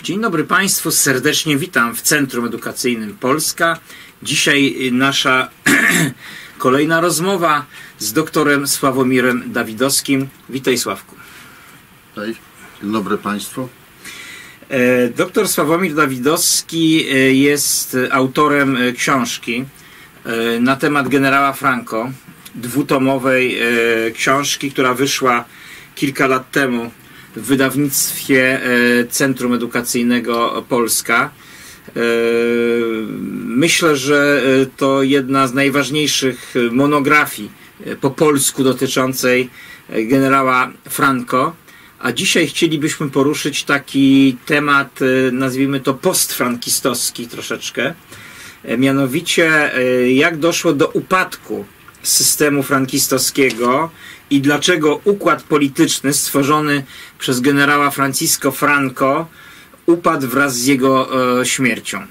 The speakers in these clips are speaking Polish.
Dzień dobry Państwu, serdecznie witam w Centrum Edukacyjnym Polska. Dzisiaj nasza kolejna rozmowa z doktorem Sławomirem Dawidowskim. Witaj, Sławku. Cześć, dzień dobry Państwu. Doktor Sławomir Dawidowski jest autorem książki na temat generała Franco, dwutomowej książki, która wyszła kilka lat temu w wydawnictwie Centrum Edukacyjnego Polska. Myślę, że to jedna z najważniejszych monografii po polsku dotyczącej generała Franco. A dzisiaj chcielibyśmy poruszyć taki temat, nazwijmy to postfrankistowski troszeczkę. Mianowicie, jak doszło do upadku systemu frankistowskiego i dlaczego układ polityczny stworzony przez generała Francisco Franco upadł wraz z jego śmiercią.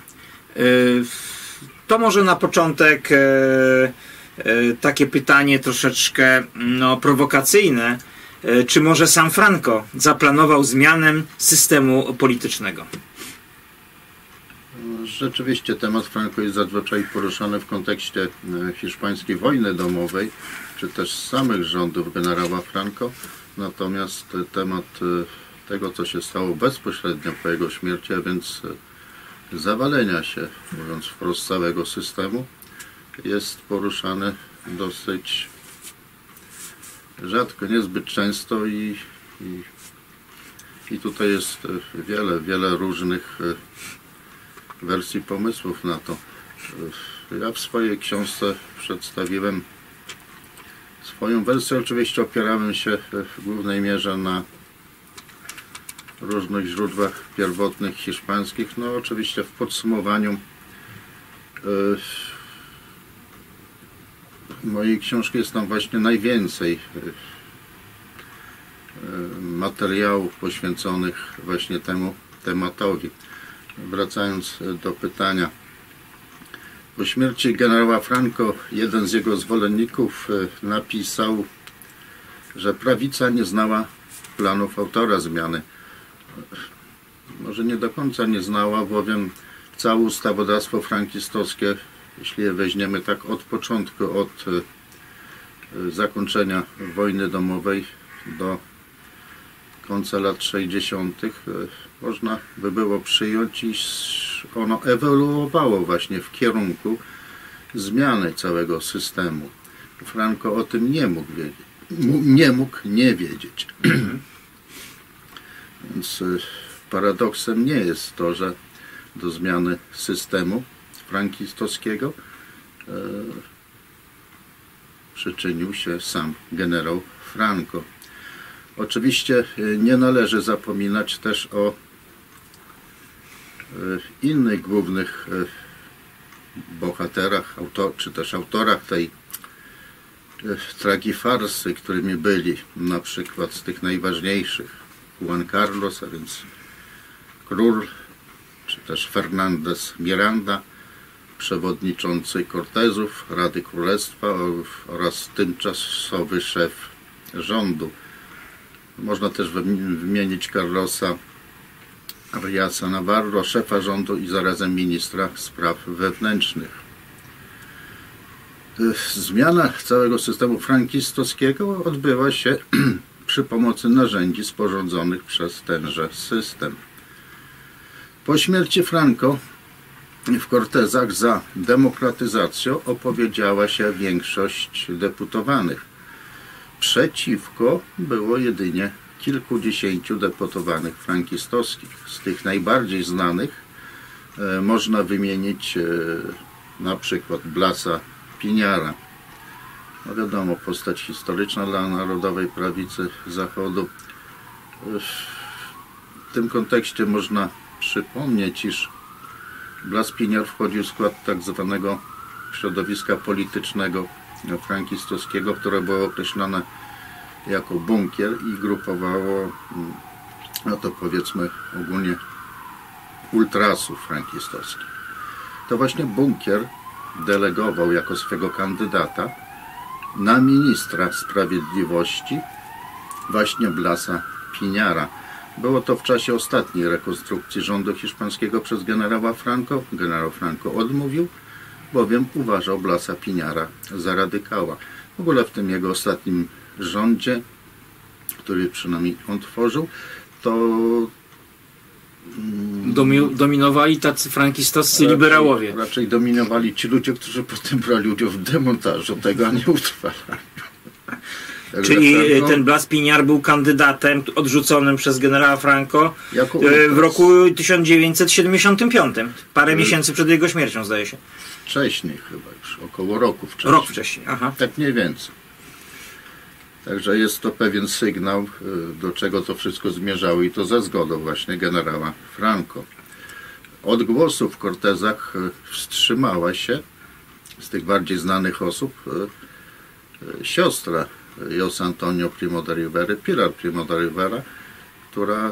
To może na początek takie pytanie troszeczkę prowokacyjne. Czy może sam Franco zaplanował zmianę systemu politycznego? Rzeczywiście temat Franco jest zazwyczaj poruszany w kontekście hiszpańskiej wojny domowej, czy też samych rządów generała Franco. Natomiast temat tego, co się stało bezpośrednio po jego śmierci, a więc zawalenia się, mówiąc wprost, całego systemu, jest poruszany dosyć rzadko, niezbyt często i tutaj jest wiele różnych wersji pomysłów na to. Ja w swojej książce przedstawiłem swoją wersję. Oczywiście opierałem się w głównej mierze na różnych źródłach pierwotnych hiszpańskich. No oczywiście w podsumowaniu mojej książki jest tam właśnie najwięcej materiałów poświęconych właśnie temu tematowi. Wracając do pytania, po śmierci generała Franco jeden z jego zwolenników napisał, że prawica nie znała planów autora zmiany. Może nie do końca nie znała, bowiem całe ustawodawstwo frankistowskie, jeśli je weźmiemy tak od początku, od zakończenia wojny domowej do końca lat 60., można by było przyjąć, iż ono ewoluowało właśnie w kierunku zmiany całego systemu. Franco o tym nie mógł nie wiedzieć. Więc paradoksem nie jest to, że do zmiany systemu frankistowskiego przyczynił się sam generał Franco. Oczywiście nie należy zapominać też o innych głównych bohaterach, czy też autorach tej tragifarsy, którymi byli na przykład z tych najważniejszych Juan Carlos, a więc król, czy też Fernández Miranda, przewodniczący Cortezów, Rady Królestwa oraz tymczasowy szef rządu. Można też wymienić Carlosa Ariasa Navarro, szefa rządu i zarazem ministra spraw wewnętrznych. Zmiana całego systemu frankistowskiego odbywa się przy pomocy narzędzi sporządzonych przez tenże system. Po śmierci Franco w Cortezach za demokratyzacją opowiedziała się większość deputowanych. Przeciwko było jedynie kilkudziesięciu deputowanych frankistowskich. Z tych najbardziej znanych można wymienić na przykład Blasa Piñara. No wiadomo, postać historyczna dla narodowej prawicy Zachodu. W tym kontekście można przypomnieć, iż Blas Piñar wchodził w skład tak zwanego środowiska politycznego frankistowskiego, które było określone jako bunkier i grupowało, no to powiedzmy ogólnie, ultrasów frankistowskich. To właśnie bunkier delegował jako swego kandydata na ministra sprawiedliwości właśnie Blasa Piñara. Było to w czasie ostatniej rekonstrukcji rządu hiszpańskiego przez generała Franco. Generał Franco odmówił, bowiem uważał Blasa Piñara za radykała. W ogóle w tym jego ostatnim rządzie, który przynajmniej on tworzył, to dominowali tacy frankistowscy liberałowie. Raczej dominowali ci ludzie, którzy potem brali udział w demontażu tego, a nie utrwalaniu. Czyli ten Blas Piñar był kandydatem odrzuconym przez generała Franco w roku 1975. Parę miesięcy przed jego śmiercią, zdaje się. Wcześniej chyba już, około roku wcześniej. Rok wcześniej, aha. Tak mniej więcej. Także jest to pewien sygnał, do czego to wszystko zmierzało i to za zgodą właśnie generała Franco. Od głosu w Cortezach wstrzymała się z tych bardziej znanych osób siostra José Antonio Primo de Rivera, Pilar Primo de Rivera, która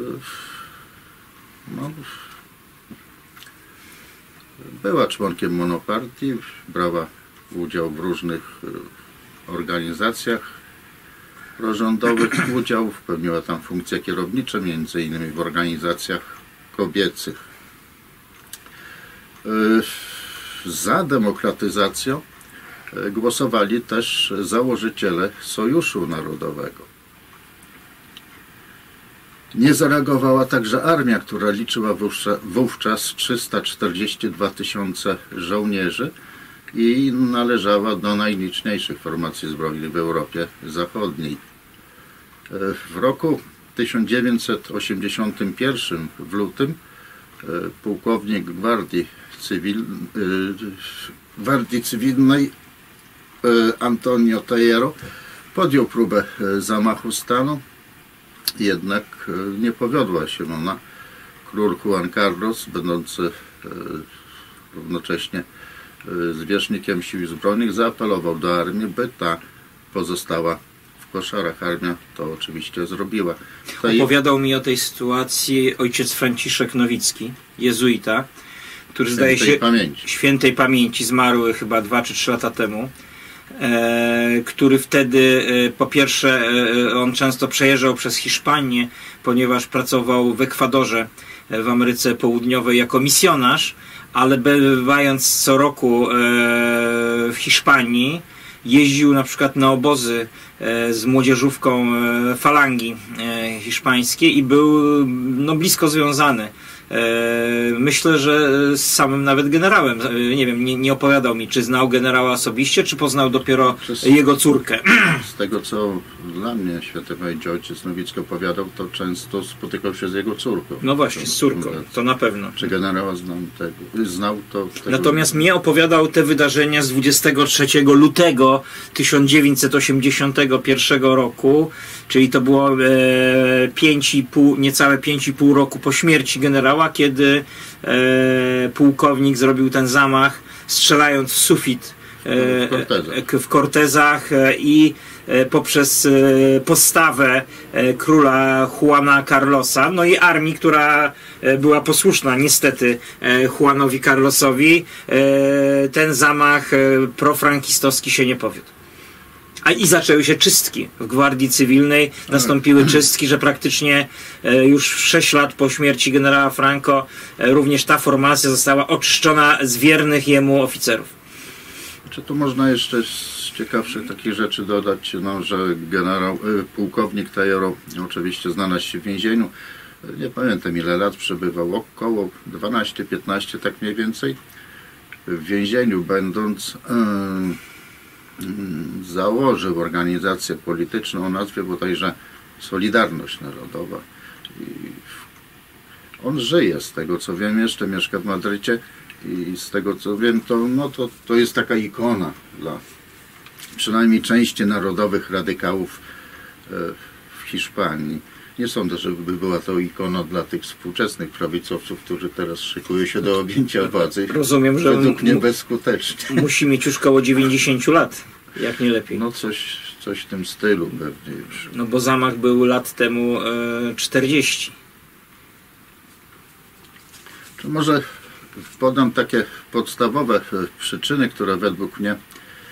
była członkiem monopartii, brała udział w różnych organizacjach prorządowych, pełniła tam funkcje kierownicze, między innymi w organizacjach kobiecych. Za demokratyzacją głosowali też założyciele Sojuszu Narodowego. Nie zareagowała także armia, która liczyła wówczas 342 000 żołnierzy i należała do najliczniejszych formacji zbrojnych w Europie Zachodniej. W roku 1981 w lutym pułkownik Gwardii Cywilnej Antonio Tejero podjął próbę zamachu stanu, jednak nie powiodła się ona. Król Juan Carlos, będący równocześnie zwierzchnikiem sił zbrojnych, zaapelował do armii, by ta pozostała w koszarach. Armia to oczywiście zrobiła. Opowiadał mi o tej sytuacji ojciec Franciszek Nowicki, jezuita, który zdaje się świętej pamięci, zmarły chyba 2 czy 3 lata temu, który wtedy po pierwsze on często przejeżdżał przez Hiszpanię, ponieważ pracował w Ekwadorze w Ameryce Południowej jako misjonarz, ale bywając co roku w Hiszpanii jeździł na przykład na obozy z młodzieżówką falangi hiszpańskiej i był blisko związany. Myślę, że z samym nawet generałem. Nie wiem, nie opowiadał mi, czy znał generała osobiście, czy poznał dopiero jego córkę. Z tego, co dla mnie świętej pamięci ojciec Nowicki opowiadał, to często spotykał się z jego córką. No właśnie, z córką, to na pewno. Czy generała znał to? Natomiast mnie opowiadał te wydarzenia z 23 lutego 1981 roku, czyli to było niecałe 5,5 roku po śmierci generała, kiedy pułkownik zrobił ten zamach, strzelając w sufit w Cortezach i poprzez postawę króla Juana Carlosa, no i armii, która była posłuszna niestety Juanowi Carlosowi, ten zamach profrankistowski się nie powiódł. I zaczęły się czystki w Gwardii Cywilnej, nastąpiły czystki, że praktycznie już 6 lat po śmierci generała Franco również ta formacja została oczyszczona z wiernych jemu oficerów. Czy tu można jeszcze z ciekawszych takich rzeczy dodać, że pułkownik Tejero oczywiście znalazł się w więzieniu. Nie pamiętam ile lat przebywał, około 12-15 tak mniej więcej. W więzieniu będąc założył organizację polityczną o nazwie bodajże Solidarność Narodowa. I on żyje, z tego co wiem, jeszcze mieszka w Madrycie i z tego co wiem, to jest taka ikona dla przynajmniej części narodowych radykałów w Hiszpanii. Nie sądzę, żeby była to ikona dla tych współczesnych prawicowców, którzy teraz szykują się do objęcia władzy. Rozumiem, że według mnie bezskutecznie. Musi mieć już koło 90 lat, jak nie lepiej. No coś w tym stylu pewnie już. No bo zamach był lat temu 40. Czy może podam takie podstawowe przyczyny, które według mnie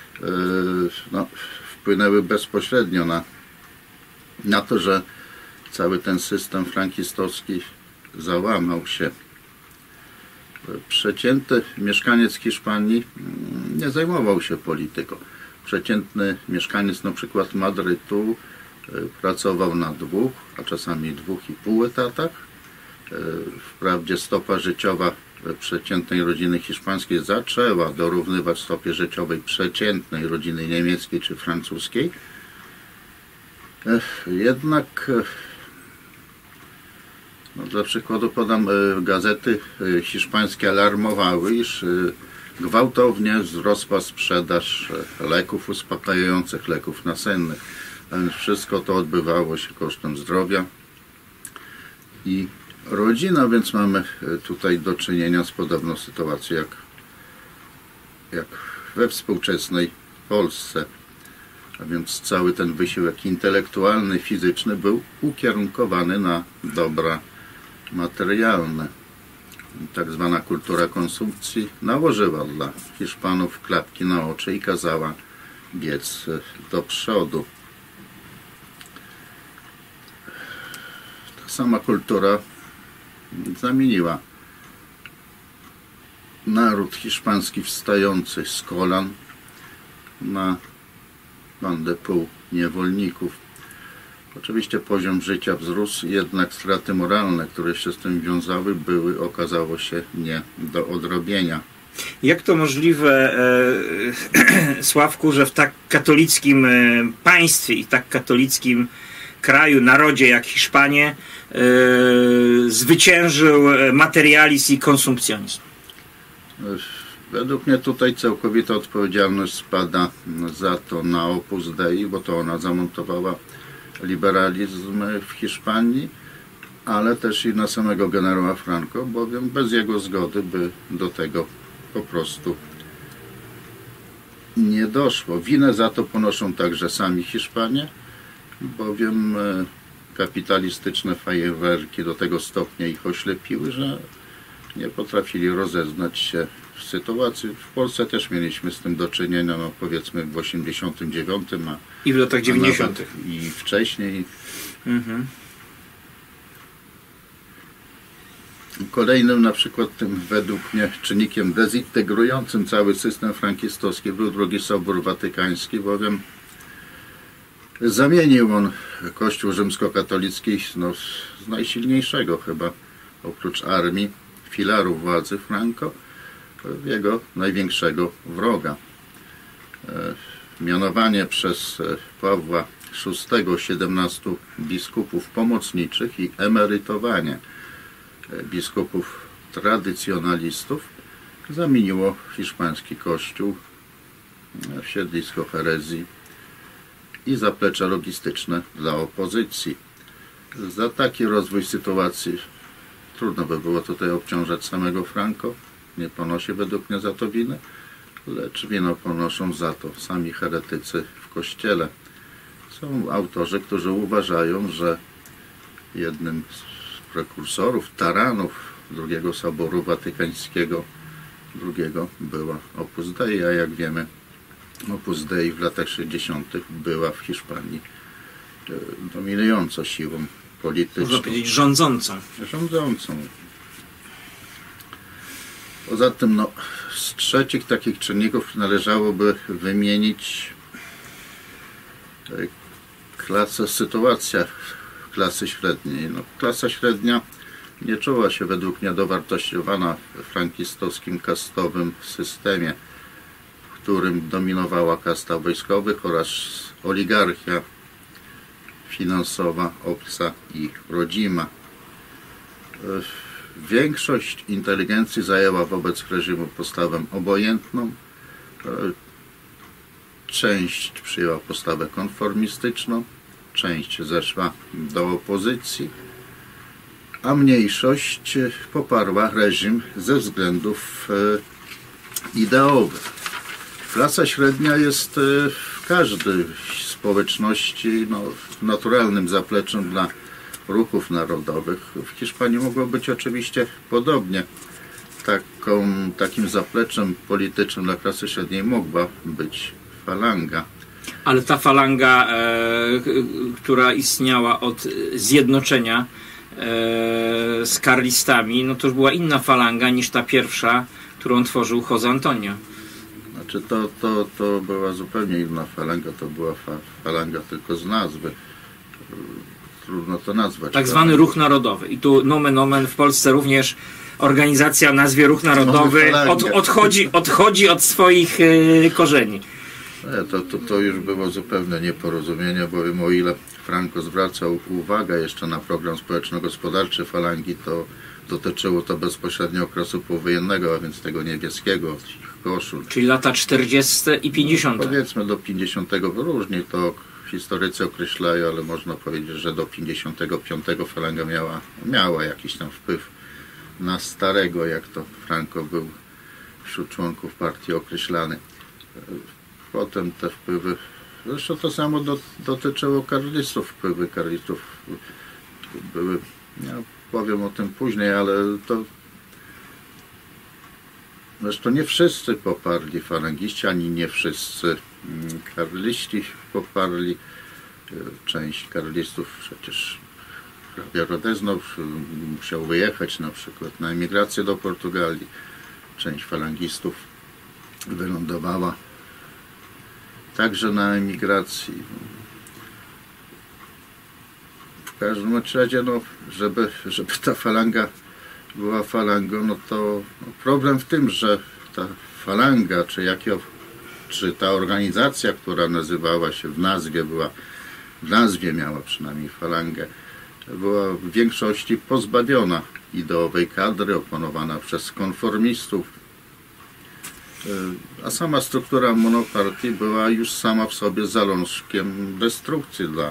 wpłynęły bezpośrednio na to, że cały ten system frankistowski załamał się. Przeciętny mieszkaniec Hiszpanii nie zajmował się polityką. Przeciętny mieszkaniec na przykład Madrytu pracował na 2, a czasami 2,5 etatach. Wprawdzie stopa życiowa przeciętnej rodziny hiszpańskiej zaczęła dorównywać stopie życiowej przeciętnej rodziny niemieckiej czy francuskiej. Jednak dla przykładu podam, gazety hiszpańskie alarmowały, iż gwałtownie wzrosła sprzedaż leków uspokajających, leków nasennych. A więc wszystko to odbywało się kosztem zdrowia i rodzina, więc mamy tutaj do czynienia z podobną sytuacją jak we współczesnej Polsce. A więc cały ten wysiłek intelektualny, fizyczny był ukierunkowany na dobra materialne. Tak zwana kultura konsumpcji nałożyła dla Hiszpanów klapki na oczy i kazała biec do przodu. Ta sama kultura zamieniła naród hiszpański wstający z kolan na bandę półniewolników. Oczywiście poziom życia wzrósł, jednak straty moralne, które się z tym wiązały, były, okazało się, nie do odrobienia. Jak to możliwe, Sławku, że w tak katolickim państwie i tak katolickim kraju, narodzie jak Hiszpanie zwyciężył materializm i konsumpcjonizm? Według mnie tutaj całkowita odpowiedzialność spada za to na Opus Dei, bo to ona zamontowała liberalizm w Hiszpanii, ale też i na samego generała Franco, bowiem bez jego zgody by do tego po prostu nie doszło. Winę za to ponoszą także sami Hiszpanie, bowiem kapitalistyczne fajerwerki do tego stopnia ich oślepiły, że nie potrafili rozeznać się w sytuacji. W Polsce też mieliśmy z tym do czynienia, no powiedzmy w 89, i w latach 90. I wcześniej. Kolejnym na przykład tym według mnie czynnikiem dezintegrującym cały system frankistowski był II Sobór Watykański, bowiem zamienił on Kościół rzymskokatolicki z najsilniejszego chyba oprócz armii filaru władzy Franco w jego największego wroga. Mianowanie przez Pawła VI 17 biskupów pomocniczych i emerytowanie biskupów tradycjonalistów zamieniło hiszpański kościół w siedlisko herezji i zaplecze logistyczne dla opozycji. Za taki rozwój sytuacji trudno by było tutaj obciążać samego Franco. Nie ponosi według mnie za to winy, lecz wino ponoszą za to sami heretycy w Kościele. Są autorzy, którzy uważają, że jednym z prekursorów, taranów II Soboru Watykańskiego II była Opus Dei, a jak wiemy, Opus Dei w latach 60. była w Hiszpanii dominującą siłą polityczną. Można powiedzieć rządzącą. Poza tym, z trzecich takich czynników należałoby wymienić sytuacja klasy średniej. Klasa średnia nie czuła się według mnie dowartościowana w frankistowskim kastowym systemie, w którym dominowała kasta wojskowych oraz oligarchia finansowa, obca i rodzima. Większość inteligencji zajęła wobec reżimu postawę obojętną, część przyjęła postawę konformistyczną, część zeszła do opozycji, a mniejszość poparła reżim ze względów ideowych. Klasa średnia jest w każdej społeczności naturalnym zapleczem dla ruchów narodowych. W Hiszpanii mogło być oczywiście podobnie. Takim zapleczem politycznym dla klasy średniej mogła być falanga. Ale ta falanga, która istniała od zjednoczenia z karlistami, no to już była inna falanga niż ta pierwsza, którą tworzył José Antonio. Znaczy to była zupełnie inna falanga, to była falanga tylko z nazwy. Trudno to nazwać. Tak zwany Ruch Narodowy. I tu nomen omen w Polsce również organizacja o nazwie Ruch Narodowy odchodzi od swoich korzeni. To już było zupełne nieporozumienie, bowiem o ile Franco zwracał uwagę jeszcze na program społeczno-gospodarczy falangi, to dotyczyło to bezpośrednio okresu powojennego, a więc tego niebieskiego, koszul. Czyli lata 40. i 50. Powiedzmy do 50. różnie to historycy określają, ale można powiedzieć, że do 55 falanga miała jakiś tam wpływ na starego, jak to Franco był wśród członków partii określany. Potem te wpływy, zresztą to samo dotyczyło karlistów. Wpływy karlistów były, ja powiem o tym później, ale to zresztą nie wszyscy poparli falangiści, ani nie wszyscy karliści poparli. Część karlistów przecież hrabia Rodeznow musiał wyjechać na przykład na emigrację do Portugalii. Część falangistów wylądowała także na emigracji. W każdym razie, no, żeby ta falanga była falangą, no to problem w tym, że ta falanga, czy ta organizacja, która nazywała się w nazwie miała przynajmniej falangę, była w większości pozbawiona ideowej kadry, oponowana przez konformistów. A sama struktura monopartii była już sama w sobie zalążkiem destrukcji dla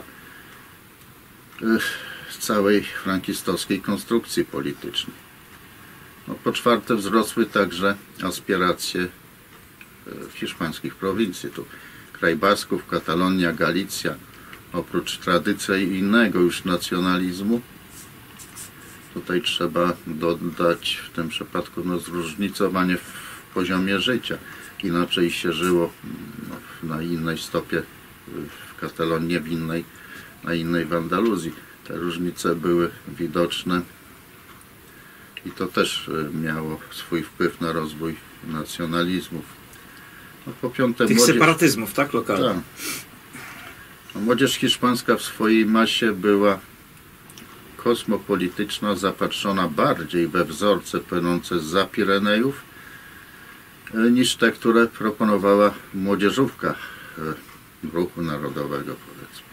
całej frankistowskiej konstrukcji politycznej. No, po czwarte, wzrosły także aspiracje w hiszpańskich prowincji. Tu kraj Basków, Katalonia, Galicja, oprócz tradycyjnego już nacjonalizmu, tutaj trzeba dodać w tym przypadku zróżnicowanie w poziomie życia. Inaczej się żyło na innej stopie w Katalonii, na innej w Andaluzji. Te różnice były widoczne i to też miało swój wpływ na rozwój nacjonalizmów. No, po piąte, tych separatyzmów, tak? Lokalnych. Tak. No, młodzież hiszpańska w swojej masie była kosmopolityczna, zapatrzona bardziej we wzorce płynące zza Pirenejów niż te, które proponowała młodzieżówka ruchu narodowego, powiedzmy.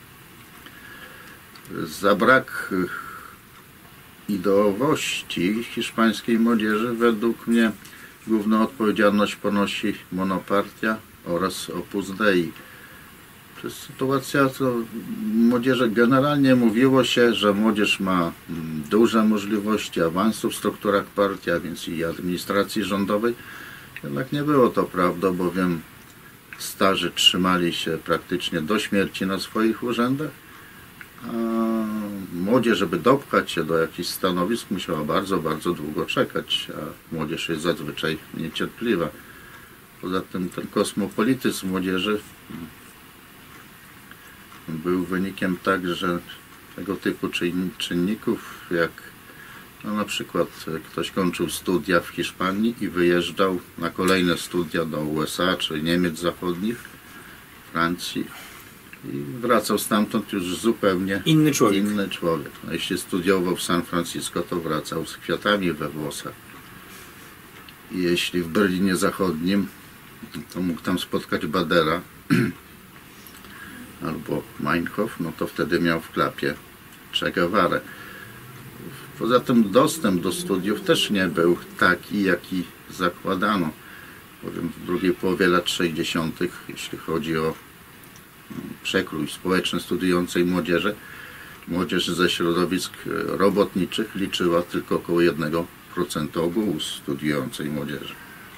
Za brak ideowości hiszpańskiej młodzieży według mnie główną odpowiedzialność ponosi monopartia oraz Opus Dei. To jest sytuacja, to młodzieży generalnie mówiło się, że młodzież ma duże możliwości awansu w strukturach partii, a więc i administracji rządowej. Jednak nie było to prawdą, bowiem starzy trzymali się praktycznie do śmierci na swoich urzędach, a młodzież, żeby dopchać się do jakichś stanowisk, musiała bardzo, bardzo długo czekać, a młodzież jest zazwyczaj niecierpliwa. Poza tym ten kosmopolityzm młodzieży był wynikiem także tego typu czynników, jak na przykład ktoś kończył studia w Hiszpanii i wyjeżdżał na kolejne studia do USA czy Niemiec zachodnich, Francji i wracał stamtąd już zupełnie inny człowiek. No, jeśli studiował w San Francisco, to wracał z kwiatami we włosach. I jeśli w Berlinie Zachodnim, to mógł tam spotkać Badera albo Meinhof, no to wtedy miał w klapie Che Guevarę. Poza tym dostęp do studiów też nie był taki, jaki zakładano. Powiem, w drugiej połowie lat 60., jeśli chodzi o przekrój społeczny studiującej młodzieży, młodzież ze środowisk robotniczych liczyła tylko około 1% ogółu studiującej młodzieży.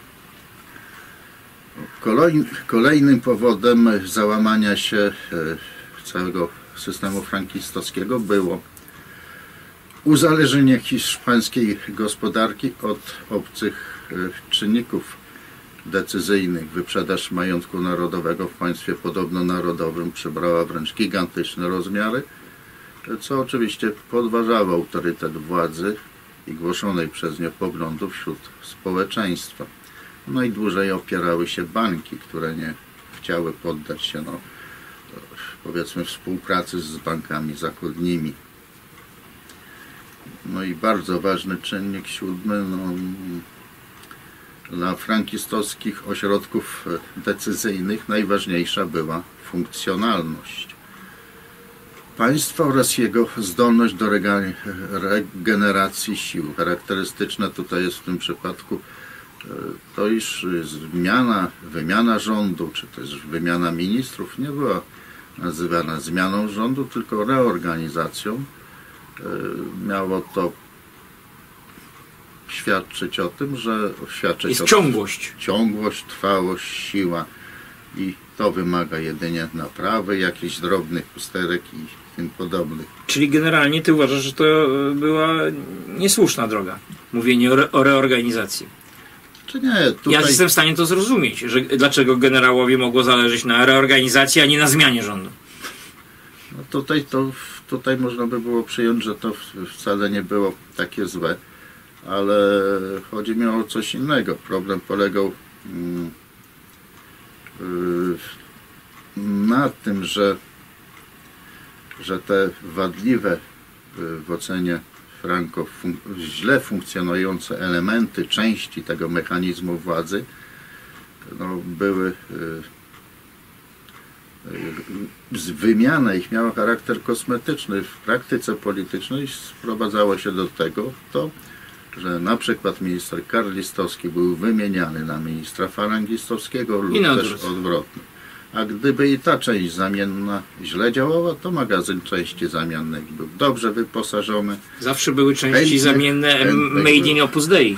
Kolejnym powodem załamania się całego systemu frankistowskiego było uzależnienie hiszpańskiej gospodarki od obcych czynników decyzyjnych. Wyprzedaż majątku narodowego w państwie podobno narodowym przybrała wręcz gigantyczne rozmiary, co oczywiście podważało autorytet władzy i głoszonej przez nie poglądów wśród społeczeństwa. Najdłużej opierały się banki, które nie chciały poddać się, powiedzmy, współpracy z bankami zachodnimi. No i bardzo ważny czynnik siódmy, dla frankistowskich ośrodków decyzyjnych najważniejsza była funkcjonalność państwa oraz jego zdolność do regeneracji sił. Charakterystyczne tutaj jest w tym przypadku to, iż wymiana rządu, czy też wymiana ministrów nie była nazywana zmianą rządu, tylko reorganizacją. Miało to świadczyć o tym, że jest ciągłość. Ciągłość, trwałość, siła i to wymaga jedynie naprawy, jakichś drobnych usterek i tym podobnych. Czyli generalnie ty uważasz, że to była niesłuszna droga, mówienie o reorganizacji? Czy nie? Tutaj... Ja jestem w stanie to zrozumieć, że dlaczego generałowi mogło zależeć na reorganizacji, a nie na zmianie rządu. No tutaj można by było przyjąć, że to wcale nie było takie złe, ale chodzi mi o coś innego. Problem polegał na tym, że te wadliwe w ocenie Franco źle funkcjonujące elementy, części tego mechanizmu władzy były wymiana ich miała charakter kosmetyczny. W praktyce politycznej sprowadzało się do tego, że na przykład minister Karlistowski był wymieniany na ministra Farangistowskiego lub też odwrotnie. A gdyby i ta część zamienna źle działała, to magazyn części zamiennych był dobrze wyposażony. Zawsze były części zamienne made in Opus Dei.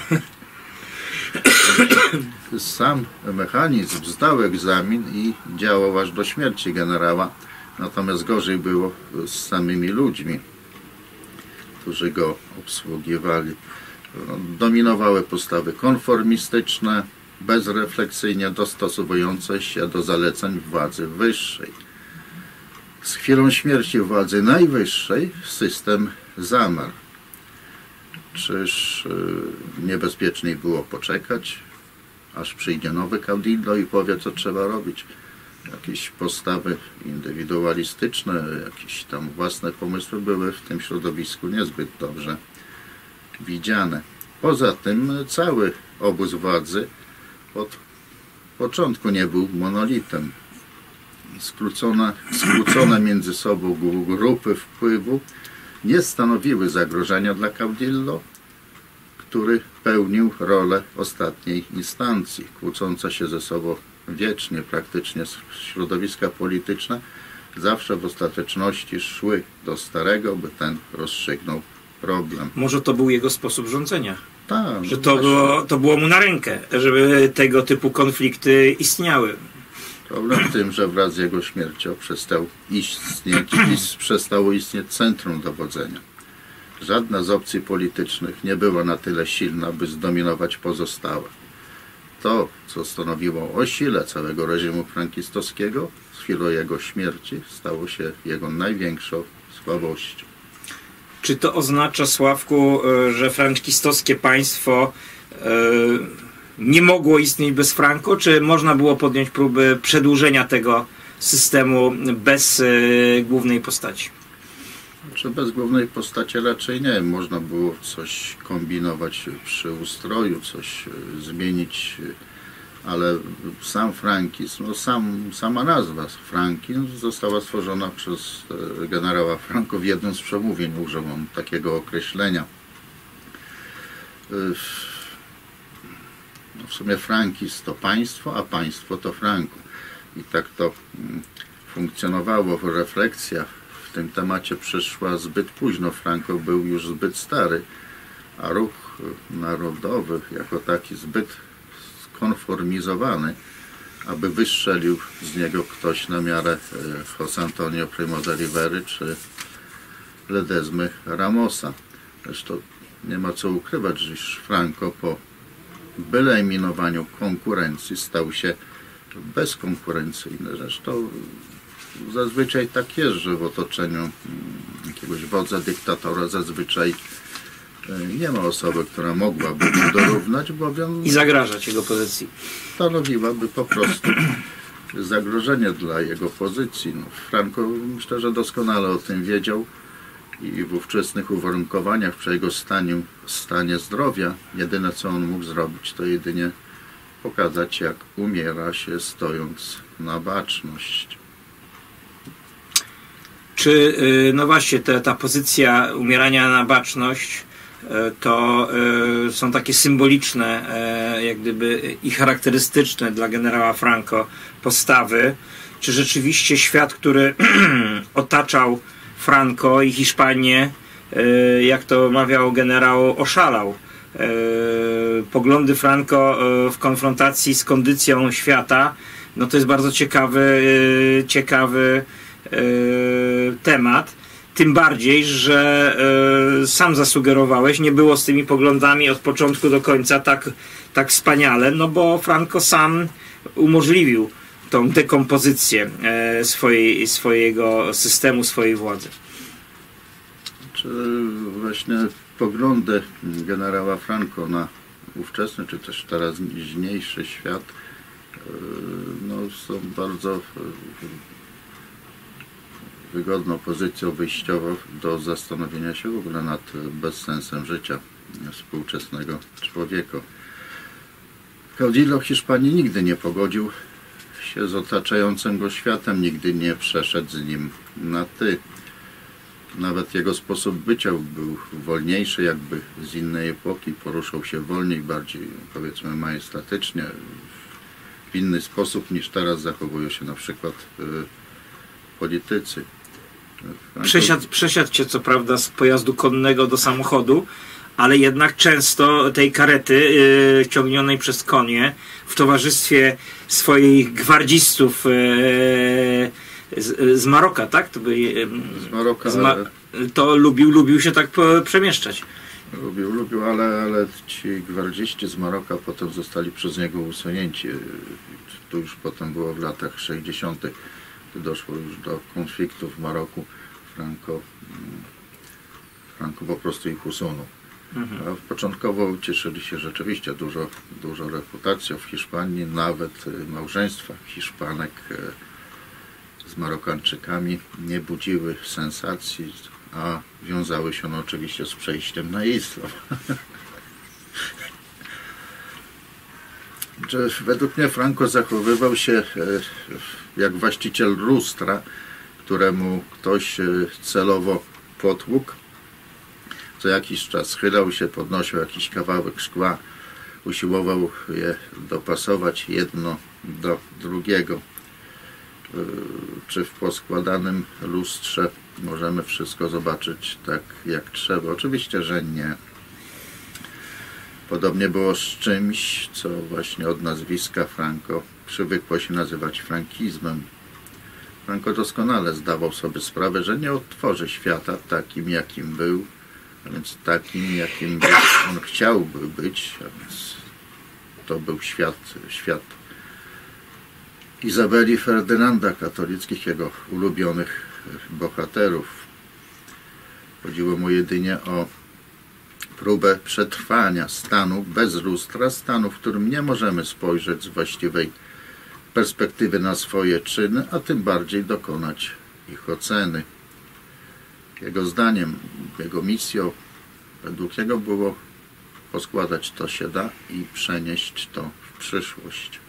Sam mechanizm zdał egzamin i działał aż do śmierci generała, natomiast gorzej było z samymi ludźmi, którzy go obsługiwali. Dominowały postawy konformistyczne, bezrefleksyjnie dostosowujące się do zaleceń władzy wyższej. Z chwilą śmierci władzy najwyższej system zamarł. Czyż niebezpieczniej było poczekać, aż przyjdzie nowy caudillo i powie, co trzeba robić? Jakieś postawy indywidualistyczne, jakieś tam własne pomysły były w tym środowisku niezbyt dobrze widziane. Poza tym cały obóz władzy od początku nie był monolitem. Skrócone między sobą grupy wpływu nie stanowiły zagrożenia dla caudillo, który pełnił rolę ostatniej instancji. Kłócące się ze sobą wiecznie praktycznie środowiska polityczne zawsze w ostateczności szły do starego, by ten rozstrzygnął problem. Może to był jego sposób rządzenia? Tak. Że to było mu na rękę, żeby tego typu konflikty istniały. Problem w tym, że wraz z jego śmiercią przestało istnieć centrum dowodzenia. Żadna z opcji politycznych nie była na tyle silna, by zdominować pozostałe. To, co stanowiło o sile całego reżimu frankistowskiego, z chwilą jego śmierci stało się jego największą słabością. Czy to oznacza, Sławku, że frankistowskie państwo nie mogło istnieć bez Franco, czy można było podjąć próby przedłużenia tego systemu bez głównej postaci? Czy bez głównej postaci raczej nie. Można było coś kombinować przy ustroju, coś zmienić, ale sam frankizm, sama nazwa frankizm została stworzona przez generała Franco. W jednym z przemówień użył on takiego określenia. W sumie frankizm to państwo, a państwo to Franco. I tak to funkcjonowało. Refleksja w tym temacie przyszła zbyt późno. Franco był już zbyt stary, a ruch narodowy jako taki zbyt skonformizowany, aby wystrzelił z niego ktoś na miarę José Antonio Primo de Rivera czy Ledezmy Ramosa. Zresztą nie ma co ukrywać, że Franco po wyeliminowaniu konkurencji stał się bezkonkurencyjny. Zresztą zazwyczaj tak jest, że w otoczeniu jakiegoś wodza, dyktatora zazwyczaj nie ma osoby, która mogłaby mu dorównać, bowiem I zagrażać jego pozycji. stanowiłaby po prostu zagrożenie dla jego pozycji. No, Franco myślę, że doskonale o tym wiedział i w ówczesnych uwarunkowaniach, przy jego stanie zdrowia, jedyne co on mógł zrobić, to jedynie pokazać, jak umiera się stojąc na baczność. Czy, no właśnie, ta pozycja umierania na baczność to są takie symboliczne, jak gdyby i charakterystyczne dla generała Franco postawy? Czy rzeczywiście świat, który otaczał Franco i Hiszpanię, jak to mawiał generał, oszalał? Poglądy Franco w konfrontacji z kondycją świata, no to jest bardzo ciekawy temat. Tym bardziej, że sam zasugerowałeś, nie było z tymi poglądami od początku do końca tak wspaniale, no bo Franco sam umożliwił tą dekompozycję swojego systemu, swojej władzy. Czy właśnie poglądy generała Franco na ówczesny, czy też teraźniejszy świat no, są bardzo wygodną pozycją wyjściową do zastanowienia się w ogóle nad bezsensem życia współczesnego człowieka. Caudillo Hiszpanii nigdy nie pogodził się z otaczającym go światem, nigdy nie przeszedł z nim na ty. Nawet jego sposób bycia był wolniejszy, jakby z innej epoki, poruszał się wolniej, bardziej, powiedzmy, majestatycznie, w inny sposób niż teraz zachowują się na przykład politycy. Przesiadł się co prawda z pojazdu konnego do samochodu, ale jednak często tej karety ciągnionej przez konie w towarzystwie swoich gwardzistów z Maroka, tak? To, z Maroka, to lubił się tak przemieszczać. Lubił, ale ci gwardziści z Maroka potem zostali przez niego usunięci. To już potem było w latach 60. Doszło już do konfliktu w Maroku. Franco po prostu ich usunął. A początkowo cieszyli się rzeczywiście dużo reputacją w Hiszpanii. Nawet małżeństwa Hiszpanek z Marokańczykami nie budziły sensacji, a wiązały się one oczywiście z przejściem na islam. Według mnie Franco zachowywał się jak właściciel lustra, któremu ktoś celowo potłukł. Co jakiś czas schylał się, podnosił jakiś kawałek szkła, usiłował je dopasować jedno do drugiego. Czy w poskładanym lustrze możemy wszystko zobaczyć tak jak trzeba? Oczywiście, że nie. Podobnie było z czymś, co właśnie od nazwiska Franco przywykło się nazywać frankizmem. Franco doskonale zdawał sobie sprawę, że nie odtworzy świata takim, jakim był, a więc takim, jakim on chciałby być, a więc to był świat Izabeli, Ferdynanda, katolickich, jego ulubionych bohaterów. Chodziło mu jedynie o próbę przetrwania stanu bez lustra, stanu, w którym nie możemy spojrzeć z właściwej perspektywy na swoje czyny, a tym bardziej dokonać ich oceny. Jego zdaniem, jego misją, według niego było poskładać to się da i przenieść to w przyszłość.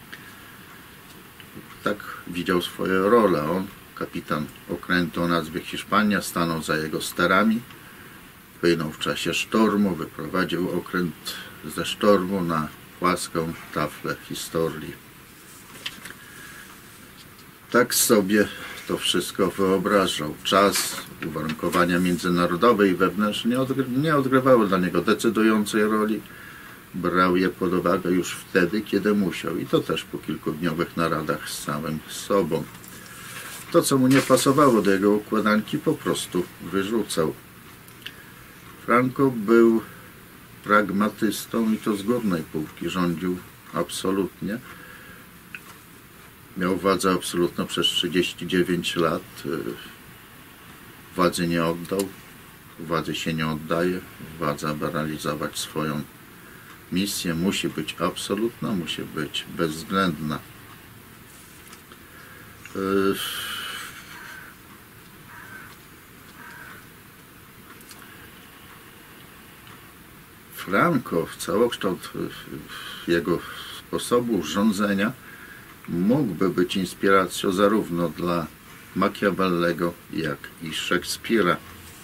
Tak widział swoje role. On, kapitan okrętu o nazwie Hiszpania, stanął za jego sterami, płynął w czasie sztormu, wyprowadził okręt ze sztormu na płaską taflę historii. Tak sobie to wszystko wyobrażał. Czas, uwarunkowania międzynarodowe i wewnętrzne nie odgrywały dla niego decydującej roli. Brał je pod uwagę już wtedy, kiedy musiał, i to też po kilkudniowych naradach z samym sobą. To, co mu nie pasowało do jego układanki, po prostu wyrzucał. Franco był pragmatystą i to z górnej półki. Rządził absolutnie. Miał władzę absolutną przez 39 lat. Władzy nie oddał. Władzy się nie oddaje. Władza, aby realizować swoją misję, musi być absolutna, musi być bezwzględna. Franco, całokształt jego sposobu rządzenia mógłby być inspiracją zarówno dla Machiavellego, jak i Szekspira.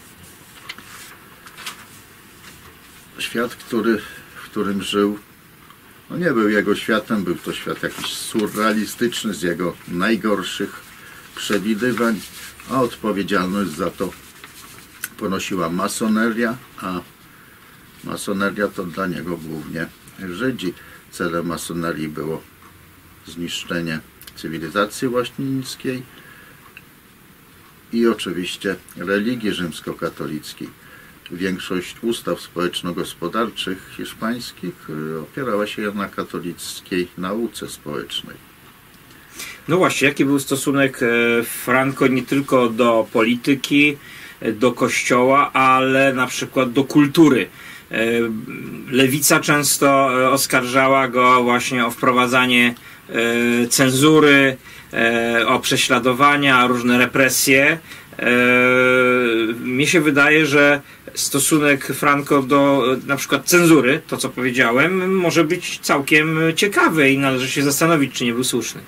Świat, w którym żył, no nie był jego światem, był to świat jakiś surrealistyczny z jego najgorszych przewidywań, a odpowiedzialność za to ponosiła masoneria, a masoneria to dla niego głównie Żydzi. Celem masonerii było zniszczenie cywilizacji łaśnienickiej i oczywiście religii rzymskokatolickiej. Większość ustaw społeczno-gospodarczych hiszpańskich opierała się na katolickiej nauce społecznej. No właśnie, jaki był stosunek Franco nie tylko do polityki, do kościoła, ale na przykład do kultury? Lewica często oskarżała go właśnie o wprowadzanie cenzury, o prześladowania, różne represje. Mnie się wydaje, że stosunek Franco do na przykład cenzury, to co powiedziałem, może być całkiem ciekawy i należy się zastanowić, czy nie był słuszny.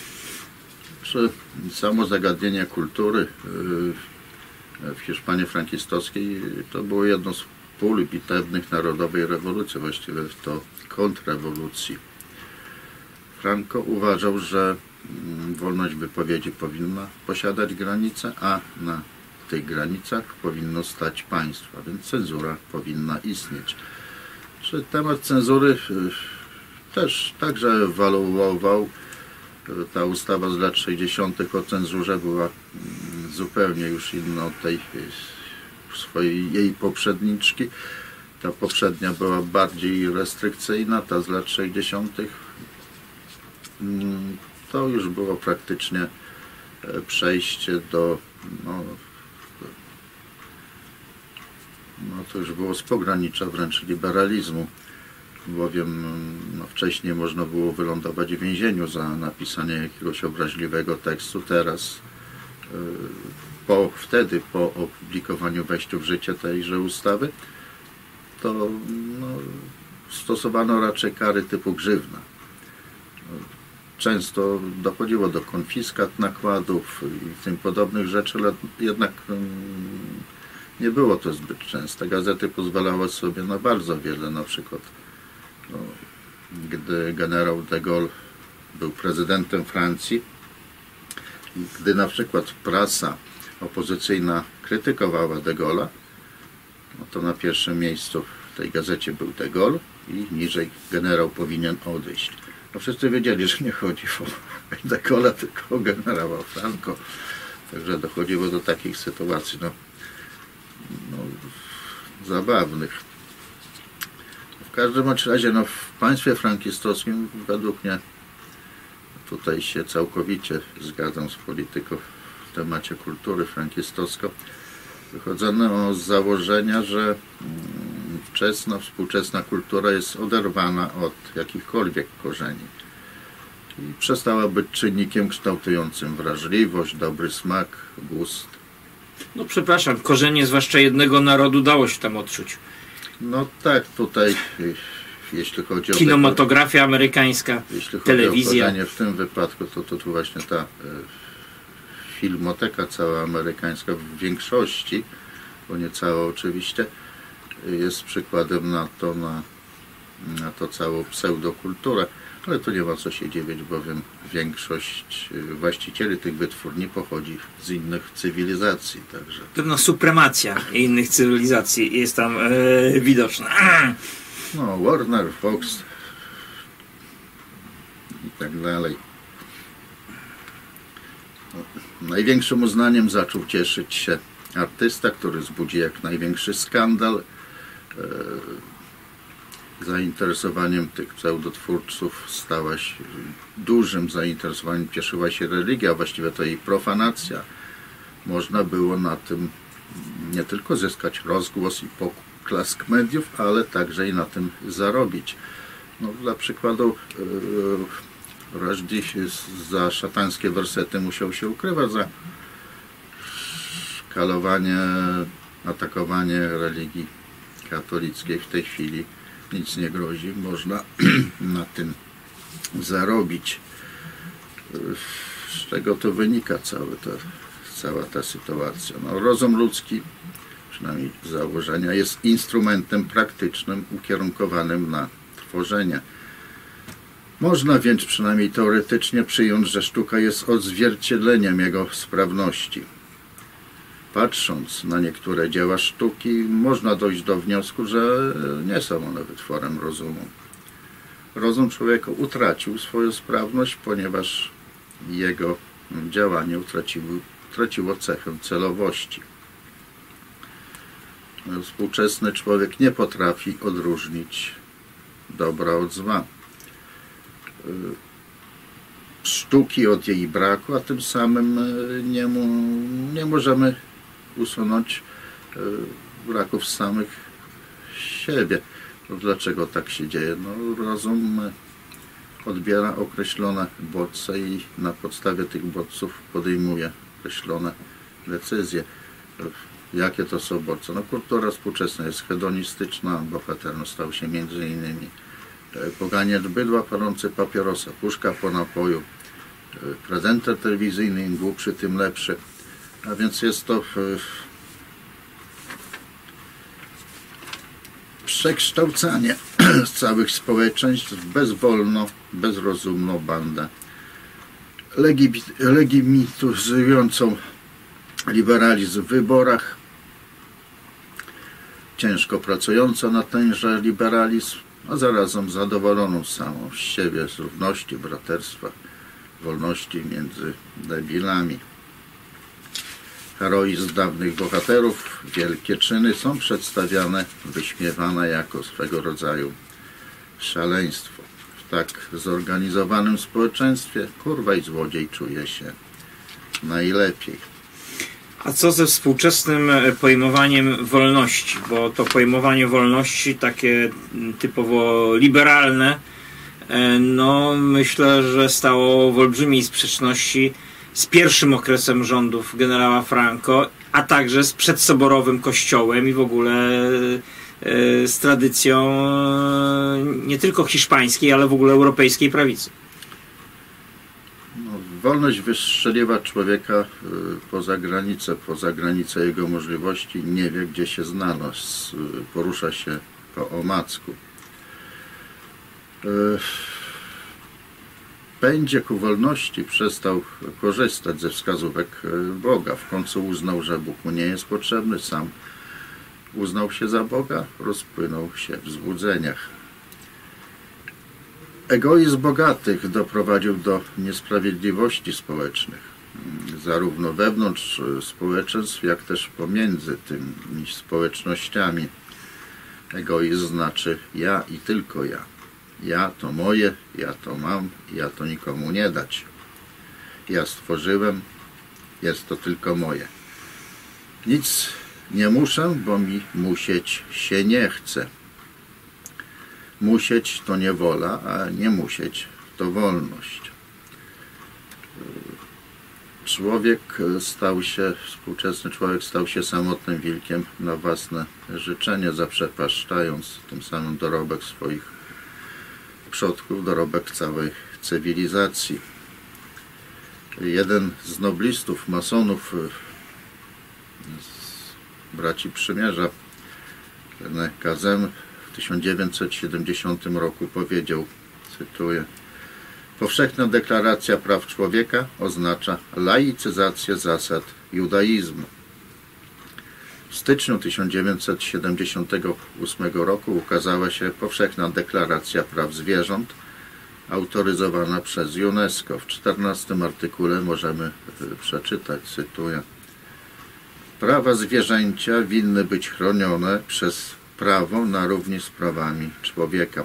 Samo zagadnienie kultury w Hiszpanii frankistowskiej to było jedno z pól bitewnych narodowej rewolucji, właściwie to kontrrewolucji. Franco uważał, że wolność wypowiedzi powinna posiadać granice, a na tych granicach powinno stać państwo, a więc cenzura powinna istnieć. Temat cenzury też także ewoluował. Ta ustawa z lat 60. o cenzurze była zupełnie już inna od tej jej poprzedniczki. Ta poprzednia była bardziej restrykcyjna, ta z lat 60. to już było praktycznie przejście do to już było z pogranicza wręcz liberalizmu, bowiem wcześniej można było wylądować w więzieniu za napisanie jakiegoś obraźliwego tekstu. Teraz wtedy po opublikowaniu, wejściu w życie tejże ustawy, to stosowano raczej kary typu grzywna. Często dochodziło do konfiskat nakładów i tym podobnych rzeczy, ale jednak nie było to zbyt częste. Gazety pozwalały sobie na bardzo wiele, na przykład gdy generał de Gaulle był prezydentem Francji, gdy na przykład prasa opozycyjna krytykowała de Gaulle'a, to na pierwszym miejscu w tej gazecie był de Gaulle i niżej generał powinien odejść. Wszyscy wiedzieli, że nie chodzi o de Gaulle'a, tylko o generała Franco. Także dochodziło do takich sytuacji zabawnych. W każdym razie w państwie frankistowskim według mnie, tutaj się całkowicie zgadzam z polityką w temacie kultury frankistowskiej, wychodzono z założenia, że współczesna kultura jest oderwana od jakichkolwiek korzeni i przestała być czynnikiem kształtującym wrażliwość, dobry smak, gust. No przepraszam, korzenie zwłaszcza jednego narodu dało się tam odczuć. No tak, tutaj jeśli chodzi o kinematografia amerykańska, telewizja. Jeśli chodzi o w tym wypadku, to tu właśnie ta filmoteka cała amerykańska w większości, bo nie cała oczywiście, jest przykładem na to całą pseudokulturę, ale tu nie ma co się dziwić, bowiem większość właścicieli tych wytwórni pochodzi z innych cywilizacji. Także pewna supremacja innych cywilizacji jest tam widoczna. No, Warner, Fox i tak dalej. Największym uznaniem zaczął cieszyć się artysta, który wzbudzi jak największy skandal. zainteresowaniem tych pseudotwórców dużym zainteresowaniem cieszyła się religia, właściwie to jej profanacja. Można było na tym nie tylko zyskać rozgłos i poklask mediów, ale także i na tym zarobić. No, dla przykładu Rushdie za szatańskie wersety musiał się ukrywać, za szkalowanie, atakowanie religii katolickiej. W tej chwili nic nie grozi, można na tym zarobić. Z czego to wynika cała ta sytuacja? No, rozum ludzki, przynajmniej z założenia, jest instrumentem praktycznym ukierunkowanym na tworzenie. Można więc przynajmniej teoretycznie przyjąć, że sztuka jest odzwierciedleniem jego sprawności. Patrząc na niektóre dzieła sztuki, można dojść do wniosku, że nie są one wytworem rozumu. Rozum człowieka utracił swoją sprawność, ponieważ jego działanie utraciło cechę celowości. Współczesny człowiek nie potrafi odróżnić dobra od zła, sztuki od jej braku, a tym samym nie możemy usunąć braków samych siebie. Dlaczego tak się dzieje? No, rozum odbiera określone bodźce i na podstawie tych bodźców podejmuje określone decyzje. Jakie to są bodźce? No, kultura współczesna jest hedonistyczna, bohaterem stał się m.in. poganiacz bydła palący papierosa, puszka po napoju, prezenter telewizyjny, im głupszy, tym lepszy. A więc jest to przekształcanie całych społeczeństw w bezwolną, bezrozumną bandę legitymizującą liberalizm w wyborach, ciężko pracującą na tenże liberalizm, a zarazem zadowoloną samą z siebie, z równości, braterstwa, wolności między debilami. Heroizm dawnych bohaterów, wielkie czyny są przedstawiane, wyśmiewane jako swego rodzaju szaleństwo. W tak zorganizowanym społeczeństwie kurwa i złodziej czuje się najlepiej. A co ze współczesnym pojmowaniem wolności? Bo to pojmowanie wolności, takie typowo liberalne, no myślę, że stało w olbrzymiej sprzeczności z pierwszym okresem rządów generała Franco, a także z przedsoborowym kościołem i w ogóle z tradycją nie tylko hiszpańskiej, ale w ogóle europejskiej prawicy. No, wolność wystrzeliwa człowieka poza granicę jego możliwości, nie wie gdzie się znalazł, porusza się po omacku. Pędzie ku wolności przestał korzystać ze wskazówek Boga. W końcu uznał, że Bóg mu nie jest potrzebny, sam uznał się za Boga, rozpłynął się w złudzeniach. Egoizm bogatych doprowadził do niesprawiedliwości społecznych, zarówno wewnątrz społeczeństw, jak też pomiędzy tymi społecznościami. Egoizm znaczy ja i tylko ja. Ja to moje, ja to mam, ja to nikomu nie dać. Ja stworzyłem, jest to tylko moje. Nic nie muszę, bo mi musieć się nie chce. Musieć to niewola, a nie musieć to wolność. Współczesny człowiek stał się samotnym wilkiem na własne życzenie, zaprzepaszczając tym samym dorobek swoich przodków, dorobek całej cywilizacji. Jeden z noblistów, masonów, z braci Przymierza, René Cassin, w 1970 roku powiedział, cytuję: powszechna deklaracja praw człowieka oznacza laicyzację zasad judaizmu. W styczniu 1978 roku ukazała się powszechna deklaracja praw zwierząt, autoryzowana przez UNESCO. W 14 artykule możemy przeczytać, cytuję: prawa zwierzęcia winny być chronione przez prawo na równi z prawami człowieka.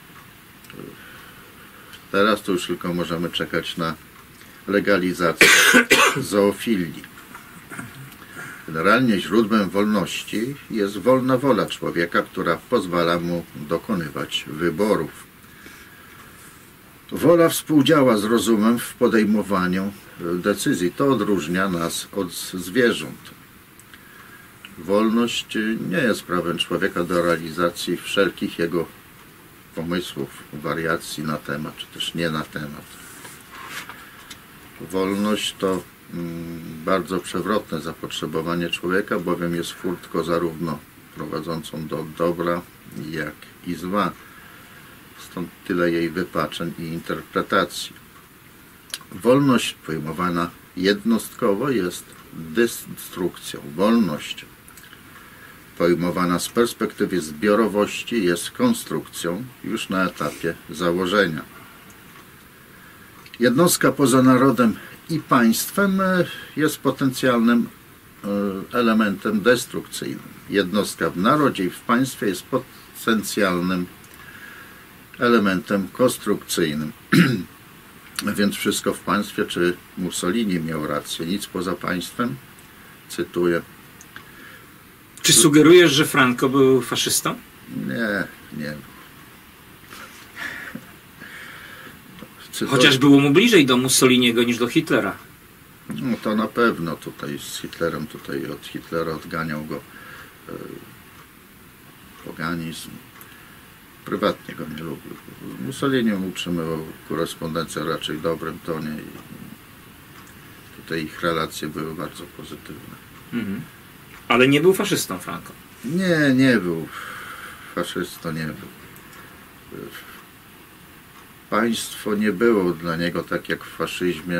Teraz to już tylko możemy czekać na legalizację zoofilii. Generalnie źródłem wolności jest wolna wola człowieka, która pozwala mu dokonywać wyborów. Wola współdziała z rozumem w podejmowaniu decyzji. To odróżnia nas od zwierząt. Wolność nie jest prawem człowieka do realizacji wszelkich jego pomysłów, wariacji na temat, czy też nie na temat. Wolność to bardzo przewrotne zapotrzebowanie człowieka, bowiem jest furtką zarówno prowadzącą do dobra, jak i zła. Stąd tyle jej wypaczeń i interpretacji. Wolność pojmowana jednostkowo jest destrukcją. Wolność pojmowana z perspektywy zbiorowości jest konstrukcją już na etapie założenia. Jednostka poza narodem i państwem jest potencjalnym elementem destrukcyjnym. Jednostka w narodzie i w państwie jest potencjalnym elementem konstrukcyjnym. Więc wszystko w państwie, czy Mussolini miał rację, nic poza państwem? Cytuję. Czy sugerujesz, że Franco był faszystą? Nie. Chociaż było mu bliżej do Mussoliniego niż do Hitlera. No to na pewno tutaj z Hitlerem, od Hitlera odganiał go poganizm. Prywatnie go nie lubił. Z Mussolinią utrzymywał korespondencję raczej w dobrym tonie i tutaj ich relacje były bardzo pozytywne. Ale nie był faszystą Franco. Nie był faszystą, nie był. Państwo nie było dla niego tak jak w faszyzmie,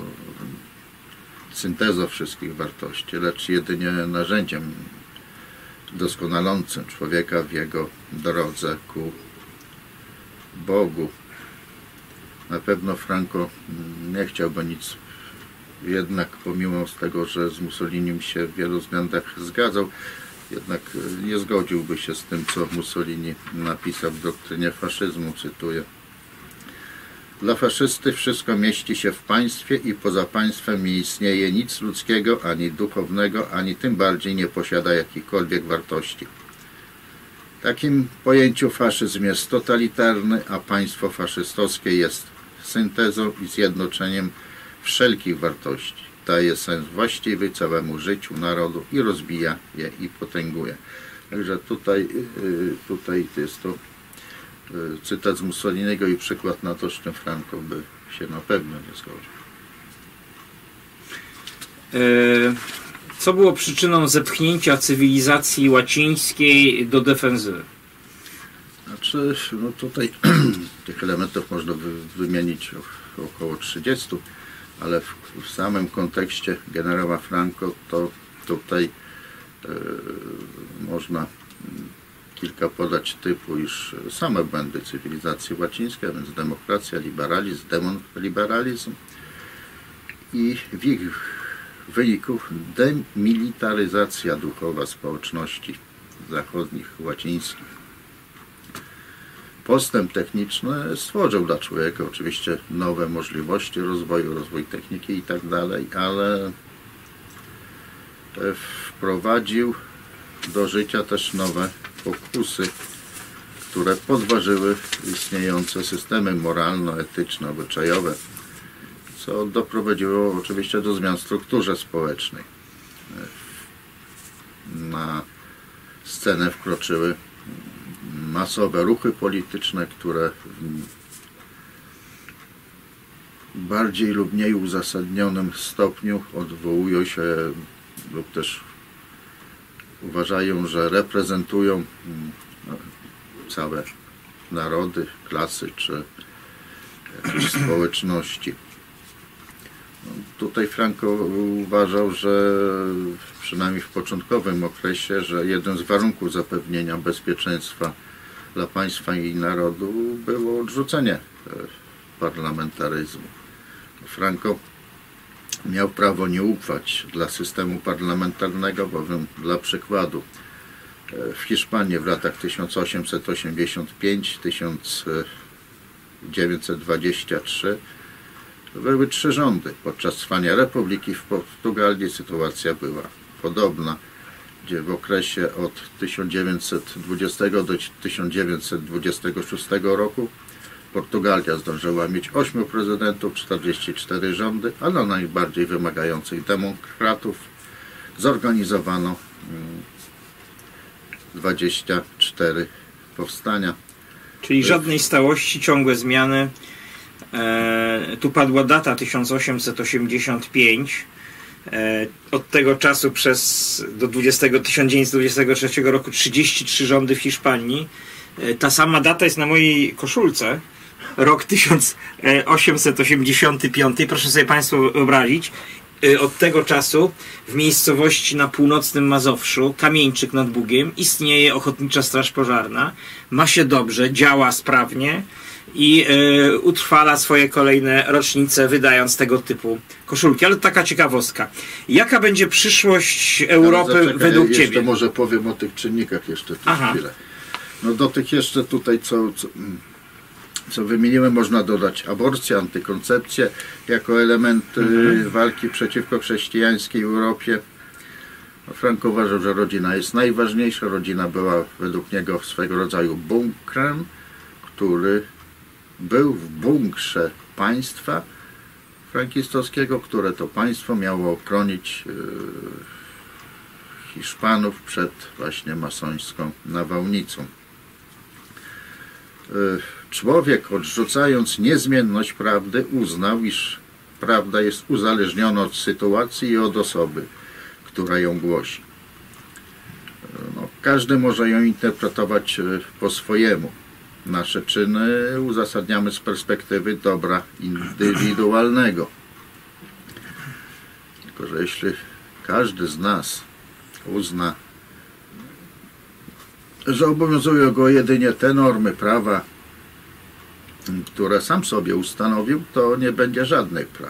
syntezą wszystkich wartości, lecz jedynie narzędziem doskonalącym człowieka w jego drodze ku Bogu. Na pewno Franco nie chciałby nic, jednak pomimo tego, że z Mussolinim się w wielu względach zgadzał, jednak nie zgodziłby się z tym, co Mussolini napisał w doktrynie faszyzmu, cytuję. Dla faszysty wszystko mieści się w państwie i poza państwem nie istnieje nic ludzkiego, ani duchownego, ani tym bardziej nie posiada jakichkolwiek wartości. W takim pojęciu faszyzm jest totalitarny, a państwo faszystowskie jest syntezą i zjednoczeniem wszelkich wartości. Daje sens właściwy całemu życiu narodu i rozwija je i potęguje. Także tutaj jest to cytat z Mussoliniego i przykład na to, z czym Franco by się na pewno nie zgodził. Co było przyczyną zepchnięcia cywilizacji łacińskiej do defensywy? Znaczy, tutaj tych elementów można wymienić około 30, ale w samym kontekście generała Franco to tutaj można kilka podać typu, iż same błędy cywilizacji łacińskiej, a więc demokracja, liberalizm, demoliberalizm i w ich wyniku demilitaryzacja duchowa społeczności zachodnich, łacińskich. Postęp techniczny stworzył dla człowieka oczywiście nowe możliwości rozwoju, rozwój techniki i tak dalej, ale wprowadził do życia też nowe pokusy, które podważyły istniejące systemy moralno-etyczne, obyczajowe, co doprowadziło oczywiście do zmian w strukturze społecznej. Na scenę wkroczyły masowe ruchy polityczne, które w bardziej lub mniej uzasadnionym stopniu odwołują się lub też uważają, że reprezentują całe narody, klasy czy jakieś społeczności. Tutaj Franco uważał, że przynajmniej w początkowym okresie, że jeden z warunków zapewnienia bezpieczeństwa dla państwa i narodu było odrzucenie parlamentaryzmu. Franco miał prawo nie ufać dla systemu parlamentarnego, bowiem dla przykładu w Hiszpanii w latach 1885-1923 były 3 rządy. Podczas trwania republiki w Portugalii sytuacja była podobna, gdzie w okresie od 1920 do 1926 roku Portugalia zdążyła mieć 8 prezydentów, 44 rządy, a dla najbardziej wymagających demokratów zorganizowano 24 powstania. Czyli żadnej stałości, ciągłe zmiany. Tu padła data 1885. Od tego czasu do 1923 roku 33 rządy w Hiszpanii. Ta sama data jest na mojej koszulce. Rok 1885. Proszę sobie Państwo wyobrazić. Od tego czasu w miejscowości na północnym Mazowszu, Kamieńczyk nad Bugiem, istnieje Ochotnicza Straż Pożarna. Ma się dobrze, działa sprawnie i utrwala swoje kolejne rocznice, wydając tego typu koszulki. Ale taka ciekawostka. Jaka będzie przyszłość Europy według Ciebie? Jeszcze może powiem o tych czynnikach jeszcze chwilę. No do tych jeszcze tutaj, co wymieniłem, można dodać aborcję, antykoncepcję jako element walki przeciwko chrześcijańskiej Europie. Frank uważał, że rodzina jest najważniejsza. Rodzina była według niego swego rodzaju bunkrem, który był w bunkrze państwa frankistowskiego, które to państwo miało chronić Hiszpanów przed właśnie masońską nawałnicą. Człowiek, odrzucając niezmienność prawdy, uznał, iż prawda jest uzależniona od sytuacji i od osoby, która ją głosi. No, każdy może ją interpretować po swojemu. Nasze czyny uzasadniamy z perspektywy dobra indywidualnego. Tylko że jeśli każdy z nas uzna, że obowiązują go jedynie te normy prawa, które sam sobie ustanowił, to nie będzie żadnych praw.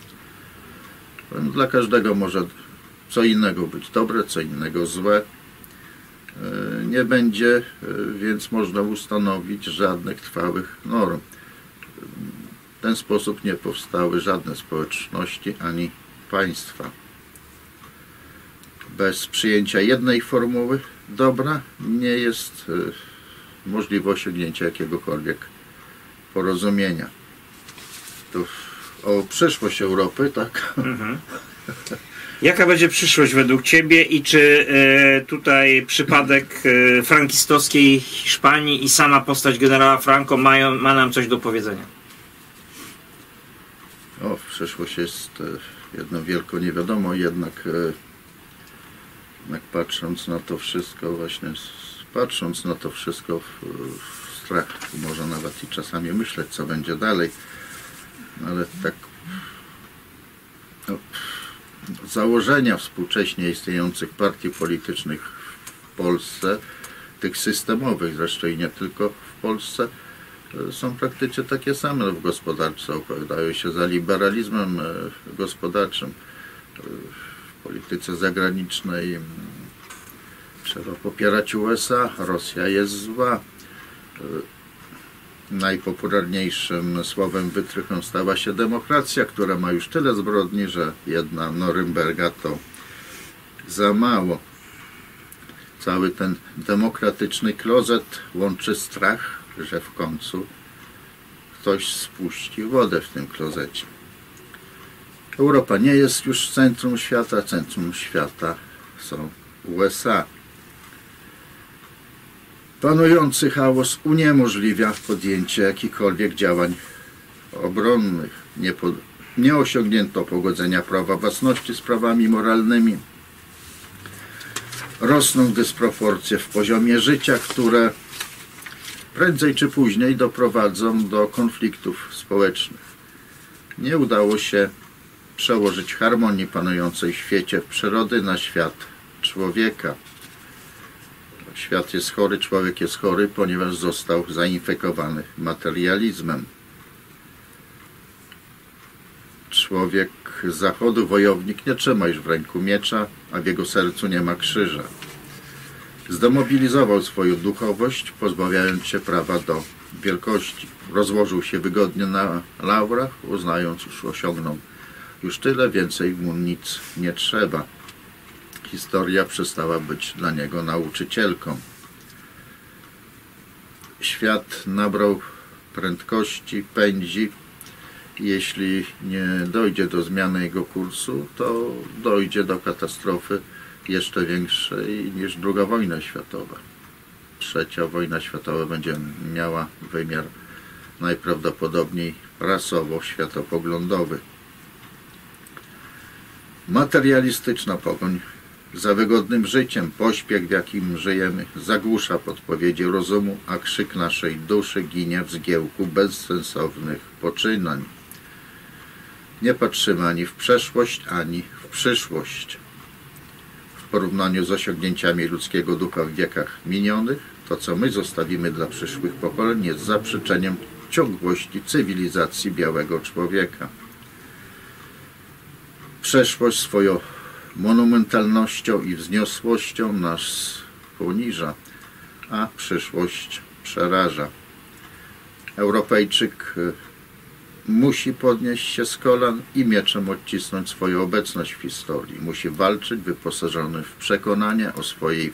Dla każdego może co innego być dobre, co innego złe. Nie będzie więc można ustanowić żadnych trwałych norm. W ten sposób nie powstały żadne społeczności ani państwa. Bez przyjęcia jednej formuły dobra nie jest możliwe osiągnięcie jakiegokolwiek porozumienia. To o przyszłość Europy, tak? Jaka będzie przyszłość według Ciebie i czy tutaj przypadek frankistowskiej Hiszpanii i sama postać generała Franco ma nam coś do powiedzenia? Przyszłość jest jedno wielko nie wiadomo, jednak patrząc na to wszystko, w strach może nawet i czasami myśleć, co będzie dalej, ale tak założenia współcześnie istniejących partii politycznych w Polsce, tych systemowych zresztą i nie tylko w Polsce, są praktycznie takie same w gospodarce, opowiadają się za liberalizmem gospodarczym. W polityce zagranicznej trzeba popierać USA, Rosja jest zła. Najpopularniejszym słowem wytrychem stała się demokracja, która ma już tyle zbrodni, że jedna Norymberga to za mało. Cały ten demokratyczny klozet łączy strach, że w końcu ktoś spuści wodę w tym klozecie. Europa nie jest już centrum świata są USA. Panujący chaos uniemożliwia podjęcie jakichkolwiek działań obronnych. Nie osiągnięto pogodzenia prawa własności z prawami moralnymi. Rosną dysproporcje w poziomie życia, które prędzej czy później doprowadzą do konfliktów społecznych. Nie udało się przełożyć harmonii panującej w świecie przyrody na świat człowieka. Świat jest chory, człowiek jest chory, ponieważ został zainfekowany materializmem. Człowiek z zachodu, wojownik, nie trzyma już w ręku miecza, a w jego sercu nie ma krzyża. Zdemobilizował swoją duchowość, pozbawiając się prawa do wielkości. Rozłożył się wygodnie na laurach, uznając, już osiągnął już tyle, więcej mu nic nie trzeba. Historia przestała być dla niego nauczycielką. Świat nabrał prędkości, pędzi. Jeśli nie dojdzie do zmiany jego kursu, to dojdzie do katastrofy jeszcze większej niż II wojna światowa. Trzecia wojna światowa będzie miała wymiar najprawdopodobniej rasowo-światopoglądowy. Materialistyczna pogoń za wygodnym życiem, pośpiech, w jakim żyjemy, zagłusza podpowiedzi rozumu, a krzyk naszej duszy ginie w zgiełku bezsensownych poczynań. Nie patrzymy ani w przeszłość, ani w przyszłość. W porównaniu z osiągnięciami ludzkiego ducha w wiekach minionych, to co my zostawimy dla przyszłych pokoleń jest zaprzeczeniem ciągłości cywilizacji białego człowieka. Przeszłość swoją monumentalnością i wzniosłością nas poniża, a przyszłość przeraża. Europejczyk musi podnieść się z kolan i mieczem odcisnąć swoją obecność w historii. Musi walczyć wyposażony w przekonanie o swojej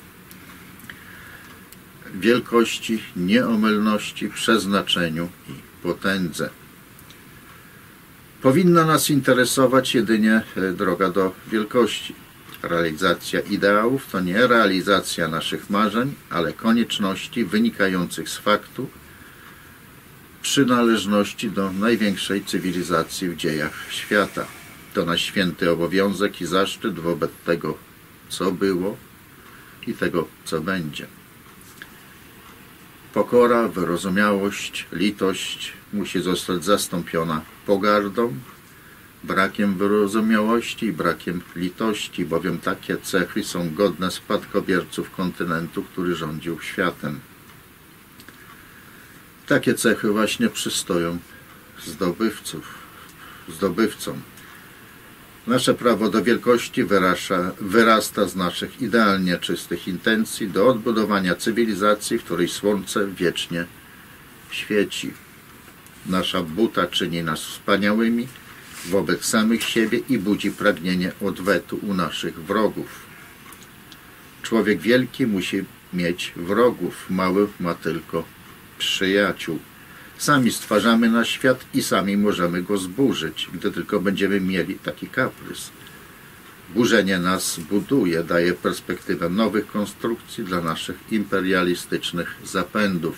wielkości, nieomylności, przeznaczeniu i potędze. Powinna nas interesować jedynie droga do wielkości. Realizacja ideałów to nie realizacja naszych marzeń, ale konieczności wynikających z faktu przynależności do największej cywilizacji w dziejach świata. To nasz święty obowiązek i zaszczyt wobec tego, co było i tego, co będzie. Pokora, wyrozumiałość, litość musi zostać zastąpiona pogardą, brakiem wyrozumiałości i brakiem litości, bowiem takie cechy są godne spadkobierców kontynentu, który rządził światem. Takie cechy właśnie przystoją zdobywcom. Nasze prawo do wielkości wyrasta z naszych idealnie czystych intencji do odbudowania cywilizacji, w której słońce wiecznie świeci. Nasza buta czyni nas wspaniałymi wobec samych siebie i budzi pragnienie odwetu u naszych wrogów. Człowiek wielki musi mieć wrogów, mały ma tylko przyjaciół. Sami stwarzamy nasz świat i sami możemy go zburzyć, gdy tylko będziemy mieli taki kaprys. Burzenie nas buduje, daje perspektywę nowych konstrukcji dla naszych imperialistycznych zapędów.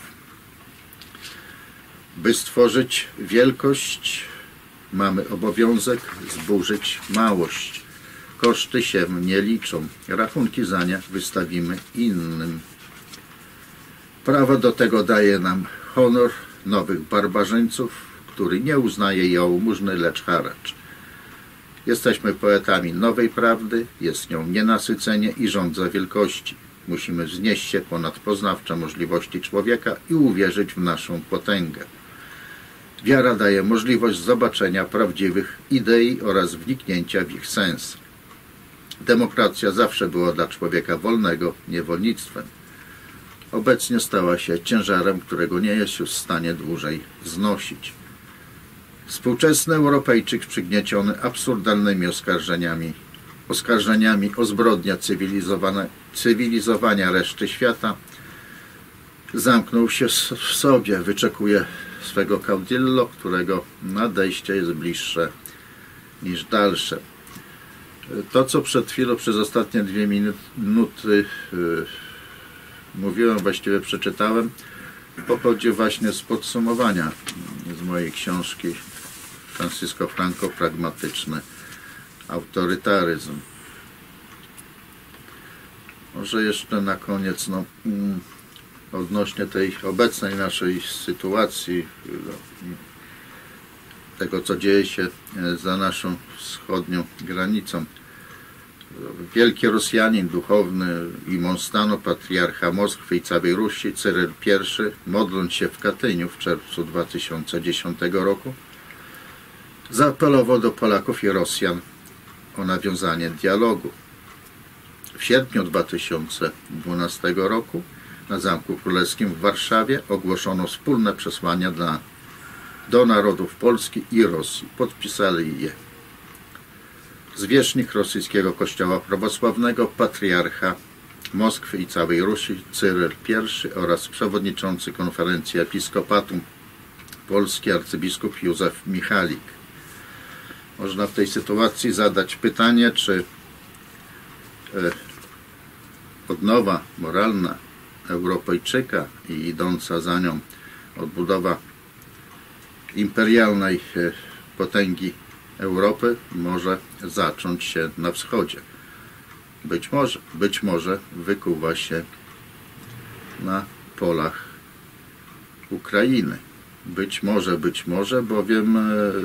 By stworzyć wielkość, mamy obowiązek zburzyć małość. Koszty się nie liczą, rachunki za nie wystawimy innym. Prawo do tego daje nam honor nowych barbarzyńców, który nie uznaje jałmużny, lecz haracz. Jesteśmy poetami nowej prawdy, jest nią nienasycenie i żądza wielkości. Musimy wznieść się ponad poznawcze możliwości człowieka i uwierzyć w naszą potęgę. Wiara daje możliwość zobaczenia prawdziwych idei oraz wniknięcia w ich sens. Demokracja zawsze była dla człowieka wolnego niewolnictwem. Obecnie stała się ciężarem, którego nie jest już w stanie dłużej znosić. Współczesny Europejczyk przygnieciony absurdalnymi oskarżeniami o zbrodnię cywilizowania reszty świata zamknął się w sobie, wyczekuje swego caudillo, którego nadejście jest bliższe niż dalsze. To, co przed chwilą, przez ostatnie 2 minuty mówiłem, właściwie przeczytałem, pochodzi właśnie z podsumowania z mojej książki Francisco Franco, Pragmatyczny autorytaryzm. Może jeszcze na koniec, odnośnie tej obecnej naszej sytuacji, tego, co dzieje się za naszą wschodnią granicą. Wielki Rosjanin duchowny imam stanu, patriarcha Moskwy i całej Rusi, Cyryl I, modląc się w Katyniu w czerwcu 2010 roku, zaapelował do Polaków i Rosjan o nawiązanie dialogu. W sierpniu 2012 roku na Zamku Królewskim w Warszawie ogłoszono wspólne przesłania do narodów Polski i Rosji. Podpisali je zwierzchnik rosyjskiego Kościoła Prawosławnego, patriarcha Moskwy i całej Rusi Cyryl I oraz przewodniczący Konferencji Episkopatu Polski arcybiskup Józef Michalik. Można w tej sytuacji zadać pytanie, czy odnowa moralna Europejczyka i idąca za nią odbudowa imperialnej potęgi Europy może zacząć się na wschodzie. Być może wykuwa się na polach Ukrainy. Być może, bowiem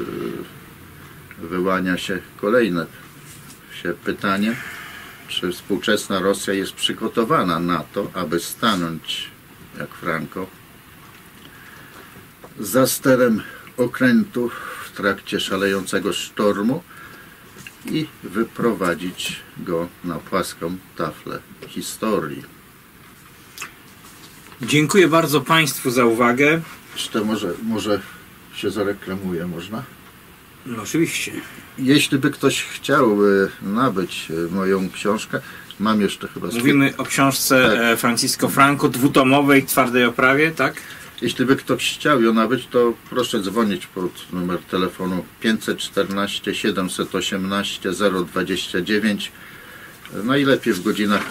wyłania się kolejne pytanie, czy współczesna Rosja jest przygotowana na to, aby stanąć, jak Franco, za sterem okrętu w trakcie szalejącego sztormu i wyprowadzić go na płaską taflę historii. Dziękuję bardzo Państwu za uwagę. Czy to może się zareklamuje, można? No oczywiście. Jeśli by ktoś chciał nabyć moją książkę, mam jeszcze chyba... Mówimy o książce tak. Francisco Franco, dwutomowej, twardej oprawie, tak? Jeśli by ktoś chciał ją nabyć, to proszę dzwonić pod numer telefonu 514 718 029. Najlepiej w godzinach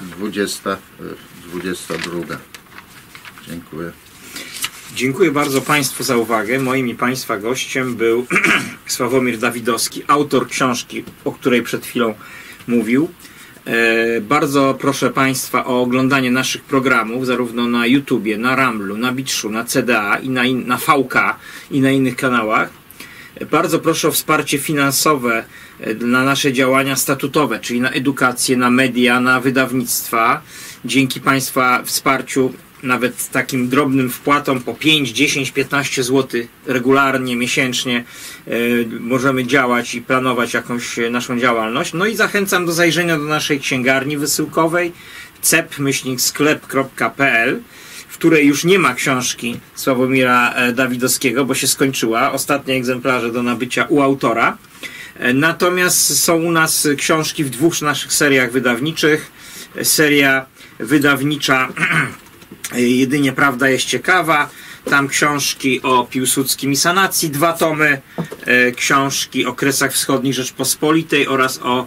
20-22. Dziękuję. Dziękuję bardzo Państwu za uwagę. Moim i Państwa gościem był Sławomir Dawidowski, autor książki, o której przed chwilą mówił. Bardzo proszę Państwa o oglądanie naszych programów, zarówno na YouTubie, na Ramblu, na Bitshu, na CDA i na VK i na innych kanałach. Bardzo proszę o wsparcie finansowe na nasze działania statutowe, czyli na edukację, na media, na wydawnictwa. Dzięki Państwa wsparciu, nawet takim drobnym wpłatom po 5, 10, 15 zł regularnie, miesięcznie możemy działać i planować jakąś naszą działalność. No i zachęcam do zajrzenia do naszej księgarni wysyłkowej cep-sklep.pl, w której już nie ma książki Sławomira Dawidowskiego, bo się skończyła. Ostatnie egzemplarze do nabycia u autora. Natomiast są u nas książki w dwóch naszych seriach wydawniczych. Seria wydawnicza Jedynie Prawda jest ciekawa. Tam książki o Piłsudskim i sanacji, 2 tomy, książki o Kresach Wschodnich Rzeczpospolitej oraz o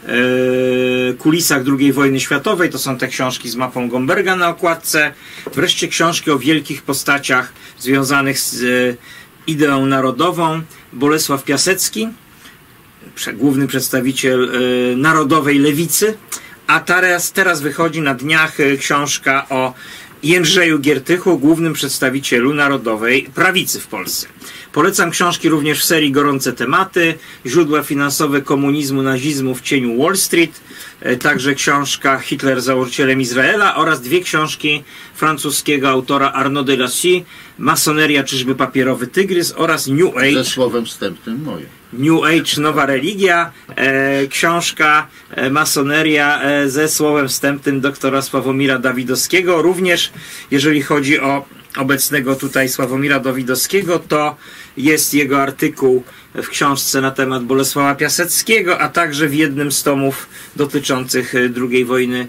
kulisach II wojny światowej. To są te książki z mapą Gomberga na okładce. Wreszcie książki o wielkich postaciach związanych z ideą narodową. Bolesław Piasecki, główny przedstawiciel narodowej lewicy. A teraz wychodzi na dniach książka o Jędrzeju Giertychu, głównym przedstawicielu narodowej prawicy w Polsce. Polecam książki również w serii Gorące tematy, źródła finansowe komunizmu, nazizmu w cieniu Wall Street, także książka Hitler założycielem Izraela oraz 2 książki francuskiego autora Arnaud de Lacy, Masoneria, czyżby papierowy tygrys oraz New Age. Ze słowem wstępnym moje. New Age, nowa religia, książka Masoneria ze słowem wstępnym doktora Sławomira Dawidowskiego. Również jeżeli chodzi o obecnego tutaj Sławomira Dawidowskiego, to jest jego artykuł w książce na temat Bolesława Piaseckiego, a także w jednym z tomów dotyczących II wojny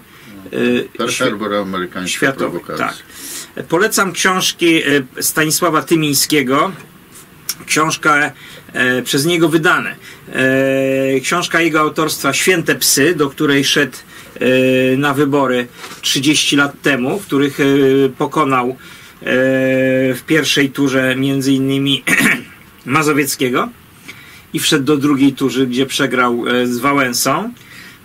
światowej. Tak. Polecam książki Stanisława Tymińskiego, książka przez niego wydane. Książka jego autorstwa Święte psy, do której szedł na wybory 30 lat temu, w których pokonał w pierwszej turze między innymi Mazowieckiego i wszedł do drugiej tury, gdzie przegrał z Wałęsą.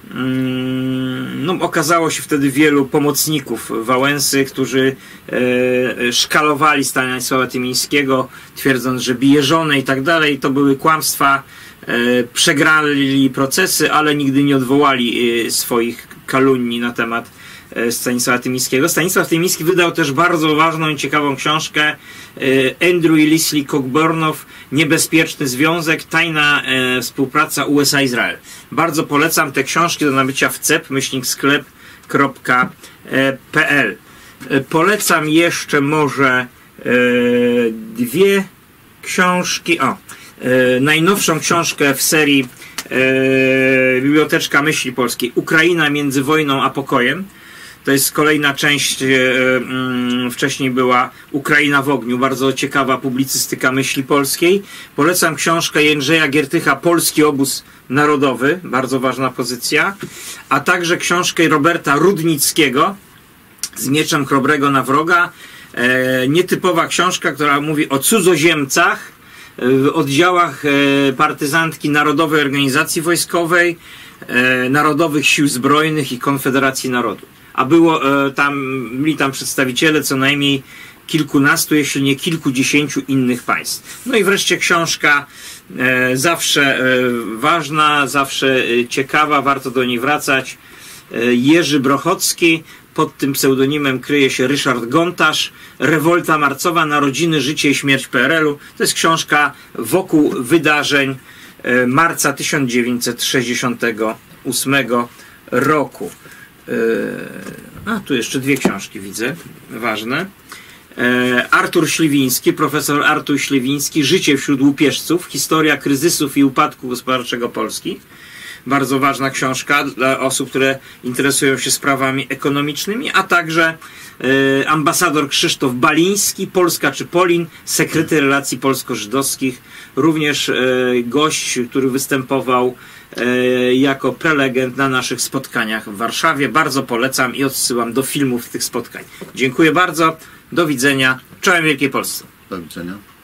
No, okazało się wtedy wielu pomocników Wałęsy, którzy szkalowali Stanisława Tymińskiego, twierdząc, że bije żonę i tak dalej. To były kłamstwa. Przegrali procesy, ale nigdy nie odwołali swoich kalunii na temat Stanisława Tymińskiego. Stanisław Tymiński wydał też bardzo ważną i ciekawą książkę Andrew i Leslie Cockburnow, Niebezpieczny Związek, tajna współpraca USA-Izrael. Bardzo polecam te książki do nabycia w cep-sklep.pl. Polecam jeszcze może dwie książki. Najnowszą książkę w serii Biblioteczka Myśli Polskiej, Ukraina między wojną a pokojem. To jest kolejna część, wcześniej była Ukraina w ogniu, bardzo ciekawa publicystyka myśli polskiej. Polecam książkę Jędrzeja Giertycha, Polski obóz narodowy, bardzo ważna pozycja, a także książkę Roberta Rudnickiego, Z mieczem chrobrego na wroga. Nietypowa książka, która mówi o cudzoziemcach w oddziałach partyzantki Narodowej Organizacji Wojskowej, Narodowych Sił Zbrojnych i Konfederacji Narodów. A byli tam przedstawiciele co najmniej kilkunastu, jeśli nie kilkudziesięciu innych państw. No i wreszcie książka zawsze ważna, zawsze ciekawa, warto do niej wracać. Jerzy Brochocki, pod tym pseudonimem kryje się Ryszard Gontarz. Rewolta marcowa, narodziny, życie i śmierć PRL-u. To jest książka wokół wydarzeń marca 1968 roku. Tu jeszcze dwie książki widzę, ważne. Artur Śliwiński, profesor Artur Śliwiński, Życie wśród łupieżców, historia kryzysów i upadku gospodarczego Polski. Bardzo ważna książka dla osób, które interesują się sprawami ekonomicznymi, a także ambasador Krzysztof Baliński, Polska czy Polin, sekrety relacji polsko-żydowskich, również gość, który występował jako prelegent na naszych spotkaniach w Warszawie. Bardzo polecam i odsyłam do filmów tych spotkań. Dziękuję bardzo, do widzenia, czołem Wielkiej Polsce. Do widzenia.